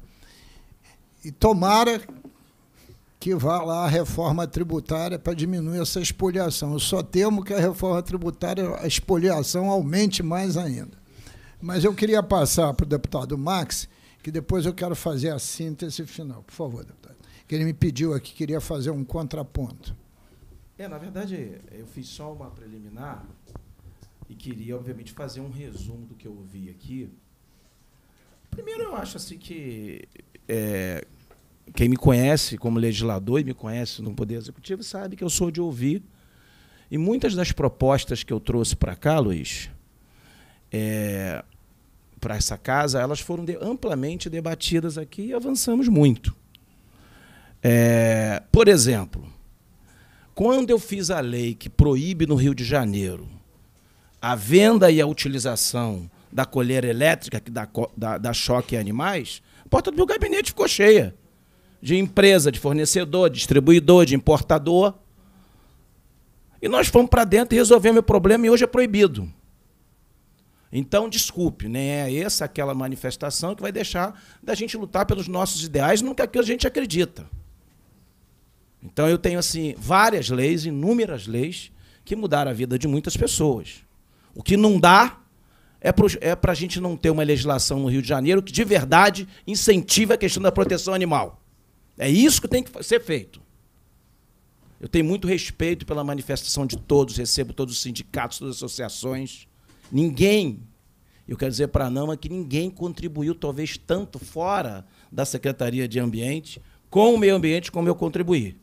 E tomara que vá lá a reforma tributária para diminuir essa expoliação. Eu só temo que a reforma tributária, a expoliação aumente mais ainda. Mas eu queria passar para o deputado Max, que depois eu quero fazer a síntese final. Por favor, deputado. Que ele me pediu aqui, queria fazer um contraponto. É, na verdade, eu fiz só uma preliminar e queria, obviamente, fazer um resumo do que eu ouvi aqui. Primeiro, eu acho assim que é, quem me conhece como legislador e me conhece no Poder Executivo sabe que eu sou de ouvir. E muitas das propostas que eu trouxe para cá, Luiz, é, para essa casa, elas foram de, amplamente debatidas aqui e avançamos muito. É, por exemplo, quando eu fiz a lei que proíbe no Rio de Janeiro a venda e a utilização da colher elétrica que dá, dá, dá choque em animais, a porta do meu gabinete ficou cheia de empresa, de fornecedor, de distribuidor, de importador. E nós fomos para dentro e resolvemos o problema, e hoje é proibido. Então, desculpe, nem é essa aquela manifestação que vai deixar da gente lutar pelos nossos ideais no que a gente acredita. Então, eu tenho assim várias leis, inúmeras leis, que mudaram a vida de muitas pessoas. O que não dá é para é para a gente não ter uma legislação no Rio de Janeiro que, de verdade, incentive a questão da proteção animal. É isso que tem que ser feito. Eu tenho muito respeito pela manifestação de todos, recebo todos os sindicatos, todas as associações. Ninguém, eu quero dizer para a ANAMA que ninguém contribuiu, talvez, tanto fora da Secretaria de Ambiente, com o meio ambiente, como eu contribuí.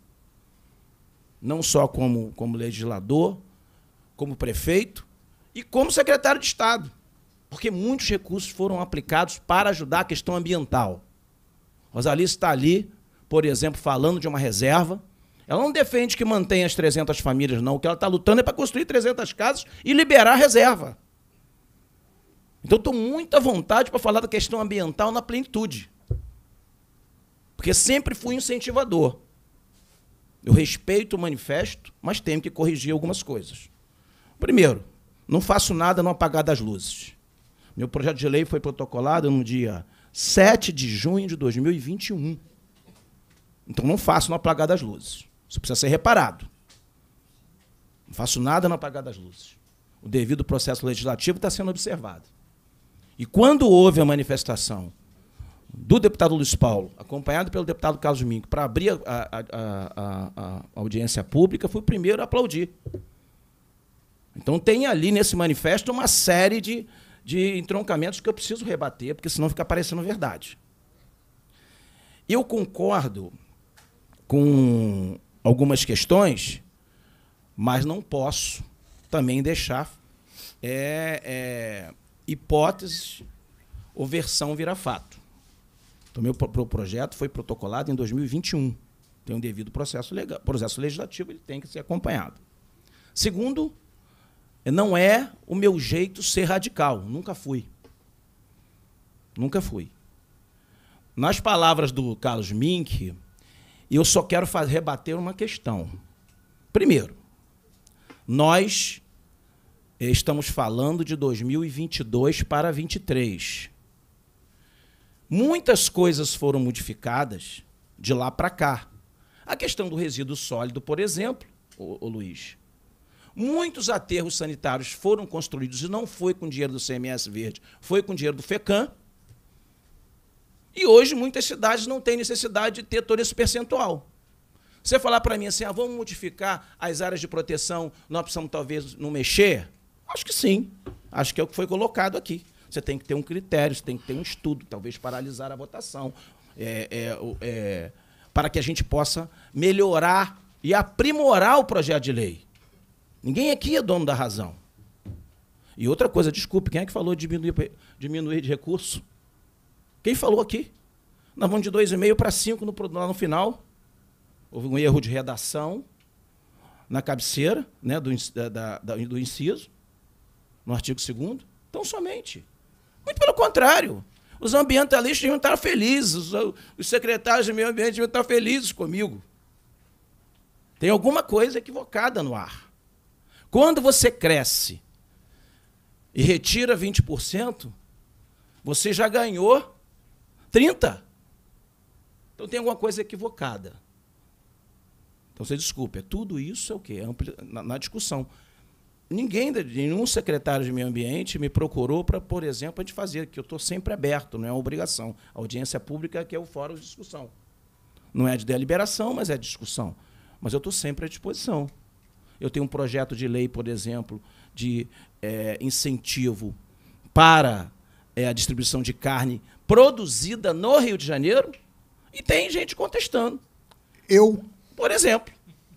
Não só como, como legislador, como prefeito e como secretário de Estado, porque muitos recursos foram aplicados para ajudar a questão ambiental. Rosalice está ali, por exemplo, falando de uma reserva. Ela não defende que mantenha as trezentas famílias, não. O que ela está lutando é para construir trezentas casas e liberar a reserva. Então, estou muito à vontade para falar da questão ambiental na plenitude. Porque sempre fui incentivador. Eu respeito o manifesto, mas tenho que corrigir algumas coisas. Primeiro, não faço nada no apagar das luzes. Meu projeto de lei foi protocolado no dia sete de junho de dois mil e vinte e um. Então, não faço no apagar das luzes. Isso precisa ser reparado. Não faço nada no apagar das luzes. O devido processo legislativo está sendo observado. E quando houve a manifestação do deputado Luiz Paulo, acompanhado pelo deputado Carlos Mink, para abrir a, a, a, a, a audiência pública, fui o primeiro a aplaudir. Então, tem ali nesse manifesto uma série de, de entroncamentos que eu preciso rebater, porque senão fica parecendo verdade. Eu concordo com algumas questões, mas não posso também deixar é, é, hipóteses ou versão virar fato. Então, meu pro projeto foi protocolado em dois mil e vinte e um. Tem um devido processo, legal, processo legislativo, ele tem que ser acompanhado. Segundo, não é o meu jeito ser radical. Nunca fui. Nunca fui. Nas palavras do Carlos Mink, eu só quero fazer, rebater uma questão. Primeiro, nós estamos falando de dois mil e vinte e dois para vinte e três. Muitas coisas foram modificadas de lá para cá. A questão do resíduo sólido, por exemplo, ô, ô Luiz, muitos aterros sanitários foram construídos e não foi com dinheiro do C M S Verde, foi com dinheiro do FECAM. E hoje muitas cidades não têm necessidade de ter todo esse percentual. Você falar para mim assim, ah, vamos modificar as áreas de proteção, nós precisamos talvez não mexer? Acho que sim. Acho que é o que foi colocado aqui. Você tem que ter um critério, você tem que ter um estudo, talvez paralisar a votação, é, é, é, para que a gente possa melhorar e aprimorar o projeto de lei. Ninguém aqui é dono da razão. E outra coisa, desculpe, quem é que falou de diminuir, diminuir de recurso? Quem falou aqui? Nós vamos de dois vírgula cinco para cinco no, lá no final. Houve um erro de redação na cabeceira, né, do, da, da, do inciso, no artigo segundo. Então, somente. Muito pelo contrário. Os ambientalistas deviam estar felizes, os, os secretários de meio ambiente deviam estar felizes comigo. Tem alguma coisa equivocada no ar. Quando você cresce e retira vinte por cento, você já ganhou trinta por cento. Então tem alguma coisa equivocada. Então você desculpe, tudo isso é o quê? Na, na discussão. Ninguém, nenhum secretário de meio ambiente me procurou para, por exemplo, a gente fazer, que eu estou sempre aberto, não é uma obrigação. A audiência pública que é o fórum de discussão. Não é de deliberação, mas é de discussão. Mas eu estou sempre à disposição. Eu tenho um projeto de lei, por exemplo, de é, incentivo para é, a distribuição de carne produzida no Rio de Janeiro e tem gente contestando. Eu? Por exemplo.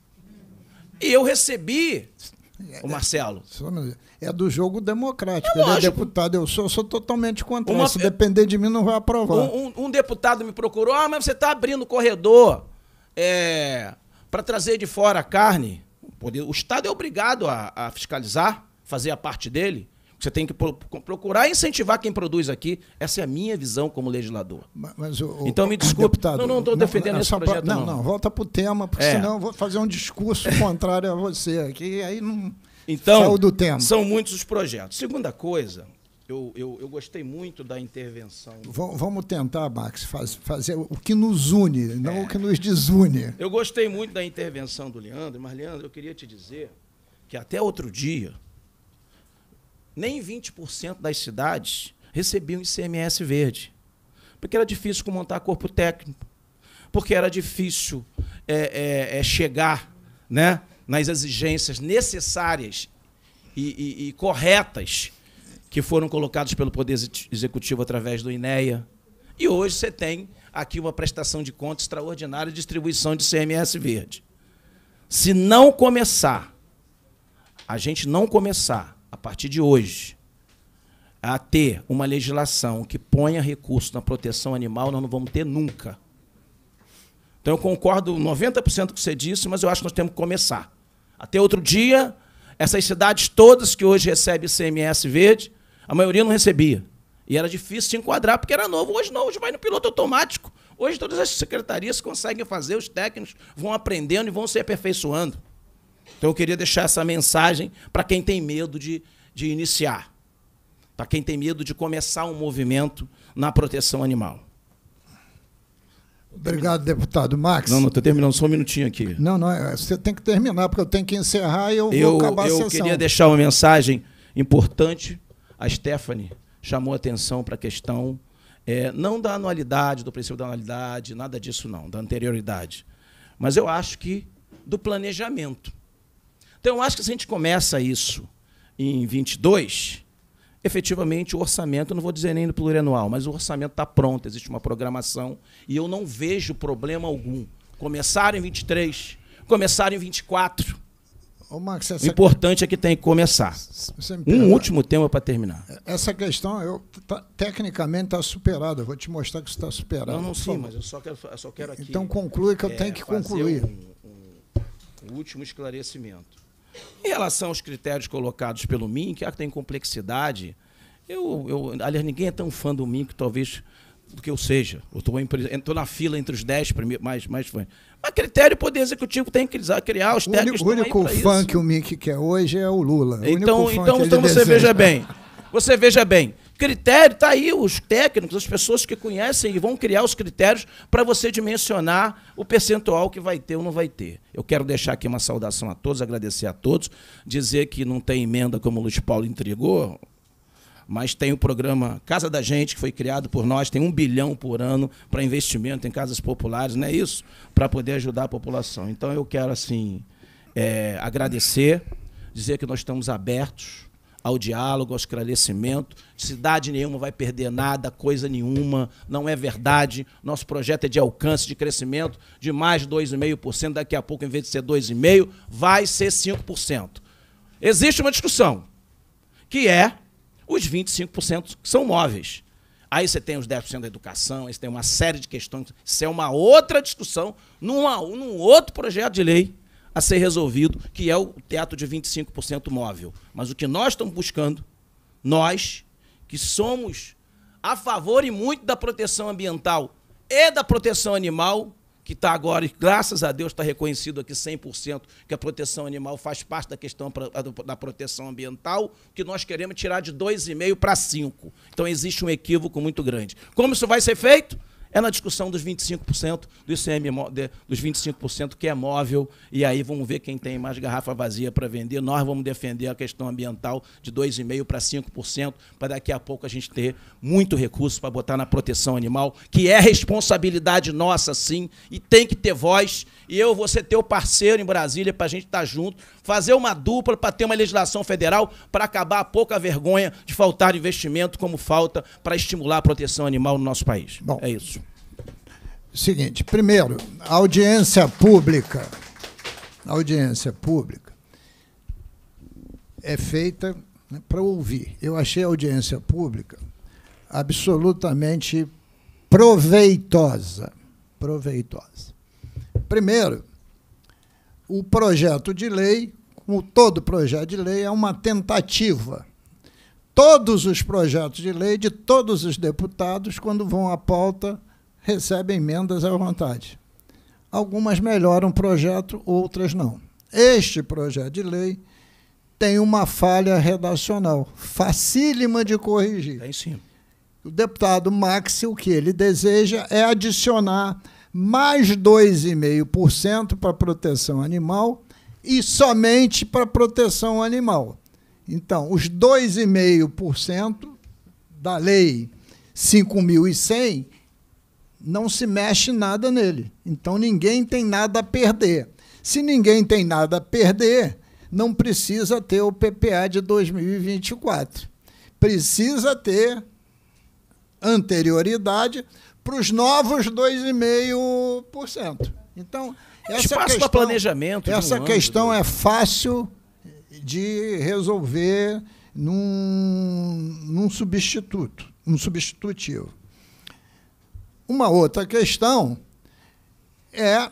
E eu recebi, o Marcelo... É do jogo democrático. É Ele é deputado, eu sou, sou totalmente contra. Uma, Se depender de mim, não vai aprovar. Um, um, um deputado me procurou, ah, mas você está abrindo corredor é, para trazer de fora a carne. O Estado é obrigado a, a fiscalizar, fazer a parte dele. Você tem que procurar incentivar quem produz aqui. Essa é a minha visão como legislador. Mas, mas o, então, me desculpe. Deputado, não, não estou defendendo não, esse projeto, pra, não. não. Não, volta para o tema, porque é. senão eu vou fazer um discurso contrário a você aqui, aí não então, saiu do tema. São muitos os projetos. Segunda coisa, eu, eu, eu gostei muito da intervenção. V vamos tentar, Max, faz, fazer o que nos une, não é. o que nos desune. Eu gostei muito da intervenção do Leandro, mas, Leandro, eu queria te dizer que até outro dia, nem vinte por cento das cidades recebiam I C M S verde, porque era difícil montar corpo técnico, porque era difícil é, é, é chegar né, nas exigências necessárias e, e, e corretas que foram colocadas pelo Poder Executivo através do INEA. E hoje você tem aqui uma prestação de contas extraordinária de distribuição de I C M S verde. Se não começar, a gente não começar, a partir de hoje, a ter uma legislação que ponha recursos na proteção animal, nós não vamos ter nunca. Então, eu concordo noventa por cento com o que você disse, mas eu acho que nós temos que começar. Até outro dia, essas cidades todas que hoje recebem I C M S verde, a maioria não recebia. E era difícil se enquadrar, porque era novo. Hoje não, hoje vai no piloto automático. Hoje todas as secretarias conseguem fazer, os técnicos vão aprendendo e vão se aperfeiçoando. Então, eu queria deixar essa mensagem para quem tem medo de, de iniciar, para quem tem medo de começar um movimento na proteção animal. Obrigado, deputado Max. Não, não, estou terminando, só um minutinho aqui. Não, não, você tem que terminar, porque eu tenho que encerrar e eu, eu vou acabar a eu sessão. Eu queria deixar uma mensagem importante. A Stephanie chamou atenção para a questão, é, não da anualidade, do princípio da anualidade, nada disso não, da anterioridade. Mas eu acho que do planejamento. Então, eu acho que se a gente começa isso em vinte e dois, efetivamente o orçamento, não vou dizer nem no plurianual, mas o orçamento está pronto, existe uma programação, e eu não vejo problema algum. Começar em vinte e três, começar em vinte e quatro. Ô, Max, essa... O importante é que tem que começar. Um último tema para terminar. Essa questão, eu, tá, tecnicamente, está superada. Eu vou te mostrar que isso está superado. Não, não, sim, mas eu só quero, eu só quero aqui... Então, conclui que eu é, tenho que concluir. Um, um, um último esclarecimento. Em relação aos critérios colocados pelo M I N C, que tem complexidade, eu, eu, aliás, ninguém é tão fã do M I N C, talvez, do que eu seja. Eu estou na fila entre os dez primeiros, mais, mais fãs. Mas critério, o Poder Executivo tem que criar, os técnicos O único, o único fã isso. que o M I N C quer hoje é o Lula. O então, então, então você veja bem, você veja bem, critério, está aí, os técnicos, as pessoas que conhecem e vão criar os critérios para você dimensionar o percentual que vai ter ou não vai ter. Eu quero deixar aqui uma saudação a todos, agradecer a todos, dizer que não tem emenda como o Luiz Paulo entregou, mas tem o programa Casa da Gente, que foi criado por nós, tem um bilhão por ano para investimento em casas populares, não é isso? Para poder ajudar a população. Então, eu quero, assim, é, agradecer, dizer que nós estamos abertos ao diálogo, ao esclarecimento. Cidade nenhuma vai perder nada, coisa nenhuma, não é verdade. Nosso projeto é de alcance, de crescimento de mais de dois vírgula cinco por cento. Daqui a pouco, em vez de ser dois vírgula cinco por cento, vai ser cinco por cento. Existe uma discussão, que é os vinte e cinco por cento que são móveis. Aí você tem os dez por cento da educação, aí você tem uma série de questões. Isso é uma outra discussão, numa, num outro projeto de lei a ser resolvido, que é o teto de vinte e cinco por cento móvel. Mas o que nós estamos buscando, nós, que somos a favor e muito da proteção ambiental e da proteção animal, que está agora, e graças a Deus está reconhecido aqui cem por cento que a proteção animal faz parte da questão da proteção ambiental, o que nós queremos tirar de dois vírgula cinco para cinco. Então, existe um equívoco muito grande. Como isso vai ser feito? É na discussão dos vinte e cinco por cento do I C M, dos vinte e cinco por cento que é móvel, e aí vamos ver quem tem mais garrafa vazia para vender. Nós vamos defender a questão ambiental de dois vírgula cinco para cinco por cento, para daqui a pouco a gente ter muito recurso para botar na proteção animal, que é responsabilidade nossa, sim, e tem que ter voz. E eu vou ser teu parceiro em Brasília para a gente estar junto, fazer uma dupla para ter uma legislação federal para acabar a pouca vergonha de faltar investimento como falta para estimular a proteção animal no nosso país. Bom, é isso. Seguinte, primeiro, a audiência pública, a audiência pública é feita, né, para ouvir. Eu achei a audiência pública absolutamente proveitosa, proveitosa. Primeiro, o projeto de lei, como todo projeto de lei, é uma tentativa. Todos os projetos de lei de todos os deputados, quando vão à pauta, recebem emendas à vontade. Algumas melhoram o projeto, outras não. Este projeto de lei tem uma falha redacional, facílima de corrigir. Tem sim. O deputado Max, o que ele deseja é adicionar mais dois vírgula cinco por cento para proteção animal e somente para proteção animal. Então, os dois vírgula cinco por cento da lei cinco mil e cem não se mexe nada nele. Então, ninguém tem nada a perder. Se ninguém tem nada a perder, não precisa ter o P P A de dois mil e vinte e quatro. Precisa ter anterioridade para os novos dois vírgula cinco por cento. Então, É essa espaço questão, para planejamento. de um essa ano, questão dois. é fácil de resolver num, num substituto, um substitutivo. Uma outra questão é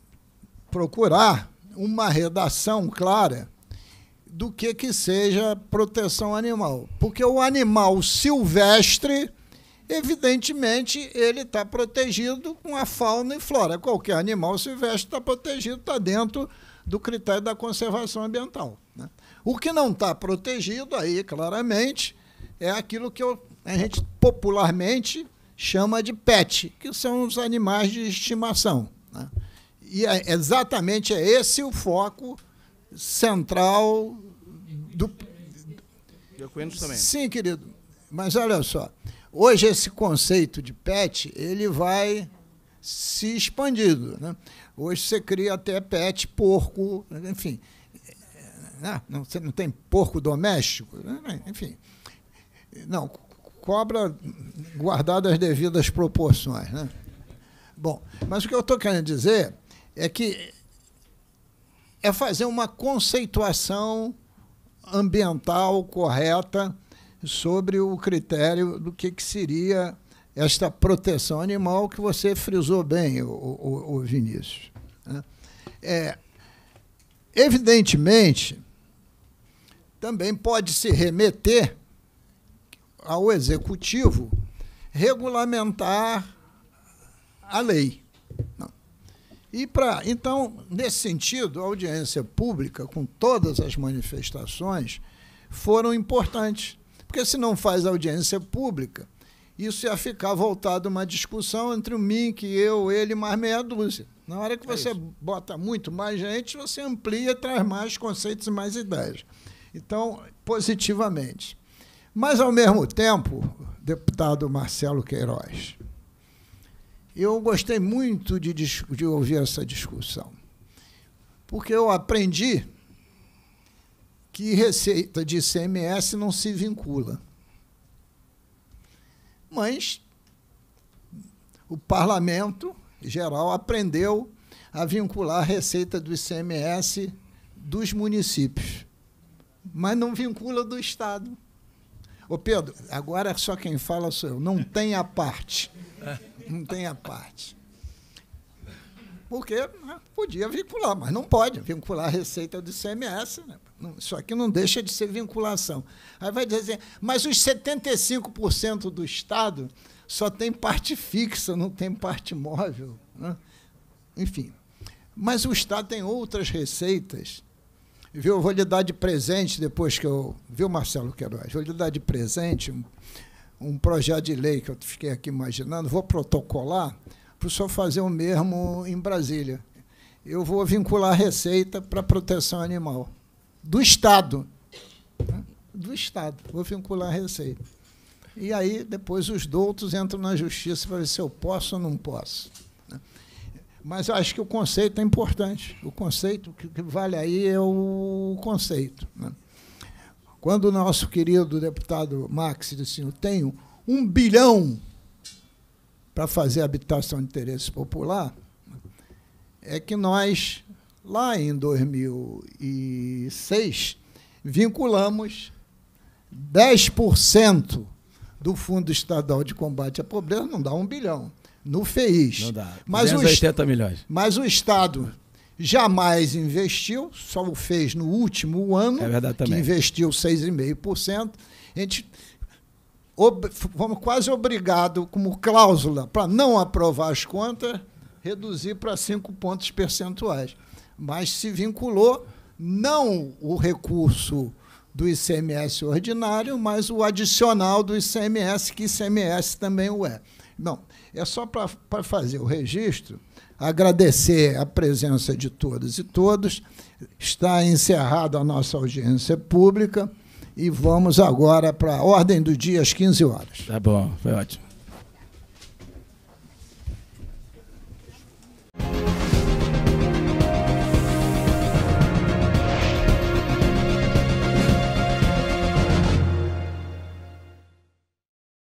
procurar uma redação clara do que, que seja proteção animal. Porque o animal silvestre, evidentemente, ele está protegido com a fauna e flora. Qualquer animal silvestre está protegido, está dentro do critério da conservação ambiental, né? O que não está protegido, aí, claramente, é aquilo que eu, a gente popularmente chama de pet, que são os animais de estimação, né? E é exatamente é esse o foco central do... Eu conheço também. Sim, querido. Mas olha só, hoje esse conceito de pet, ele vai se expandindo, né? Hoje você cria até pet, porco, enfim. Não, você não tem porco doméstico? Enfim. Não, cobra guardado as devidas proporções, né? Bom, mas o que eu estou querendo dizer é que é fazer uma conceituação ambiental correta sobre o critério do que, que seria esta proteção animal que você frisou bem, o, o, o Vinícius, né? É, evidentemente, também pode se remeter ao executivo regulamentar a lei. Não. E pra, então, nesse sentido, a audiência pública, com todas as manifestações, foram importantes. Porque se não faz audiência pública, isso ia ficar voltado a uma discussão entre o Mink, eu, ele, mais meia dúzia. Na hora que você é bota muito mais gente, você amplia, traz mais conceitos e mais ideias. Então, positivamente. Mas, ao mesmo tempo, deputado Marcelo Queiroz, eu gostei muito de, de ouvir essa discussão, porque eu aprendi que receita de I C M S não se vincula. Mas o parlamento geral aprendeu a vincular a receita do I C M S dos municípios, mas não vincula do Estado. Ô, Pedro, agora só quem fala sou eu. Não tem a parte. Não tem a parte. Porque, né, podia vincular, mas não pode vincular a receita do I C M S. Né? Isso aqui não deixa de ser vinculação. Aí vai dizer, mas os setenta e cinco por cento do Estado só tem parte fixa, não tem parte móvel, né? Enfim. Mas o Estado tem outras receitas. Viu? Eu vou lhe dar de presente, depois que eu... Viu, Marcelo Queiroz? Vou lhe dar de presente um, um projeto de lei que eu fiquei aqui imaginando, vou protocolar para o senhor fazer o mesmo em Brasília. Eu vou vincular a receita para a proteção animal. Do Estado. Né? Do Estado. Vou vincular a receita. E aí, depois, os doutos entram na justiça para ver se eu posso ou não posso. Né? Mas eu acho que o conceito é importante. O conceito que, que vale aí é o conceito. Né? Quando o nosso querido deputado Max disse assim, eu tenho um bilhão para fazer habitação de interesse popular, é que nós, lá em dois mil e seis, vinculamos dez por cento do Fundo Estadual de Combate à Pobreza, não dá um bilhão, no F E I S. Não dá. Mas duzentos e oitenta o, milhões. Mas o Estado jamais investiu, só o fez no último ano, é verdade que também. investiu seis vírgula cinco por cento. A gente ob, fomos quase obrigados, como cláusula, para não aprovar as contas, reduzir para cinco pontos percentuais. Mas se vinculou não o recurso do I C M S ordinário, mas o adicional do I C M S, que I C M S também o é. Não, é só para fazer o registro, agradecer a presença de todas e todos. Está encerrada a nossa audiência pública e vamos agora para a ordem do dia às quinze horas. Tá bom, foi ótimo.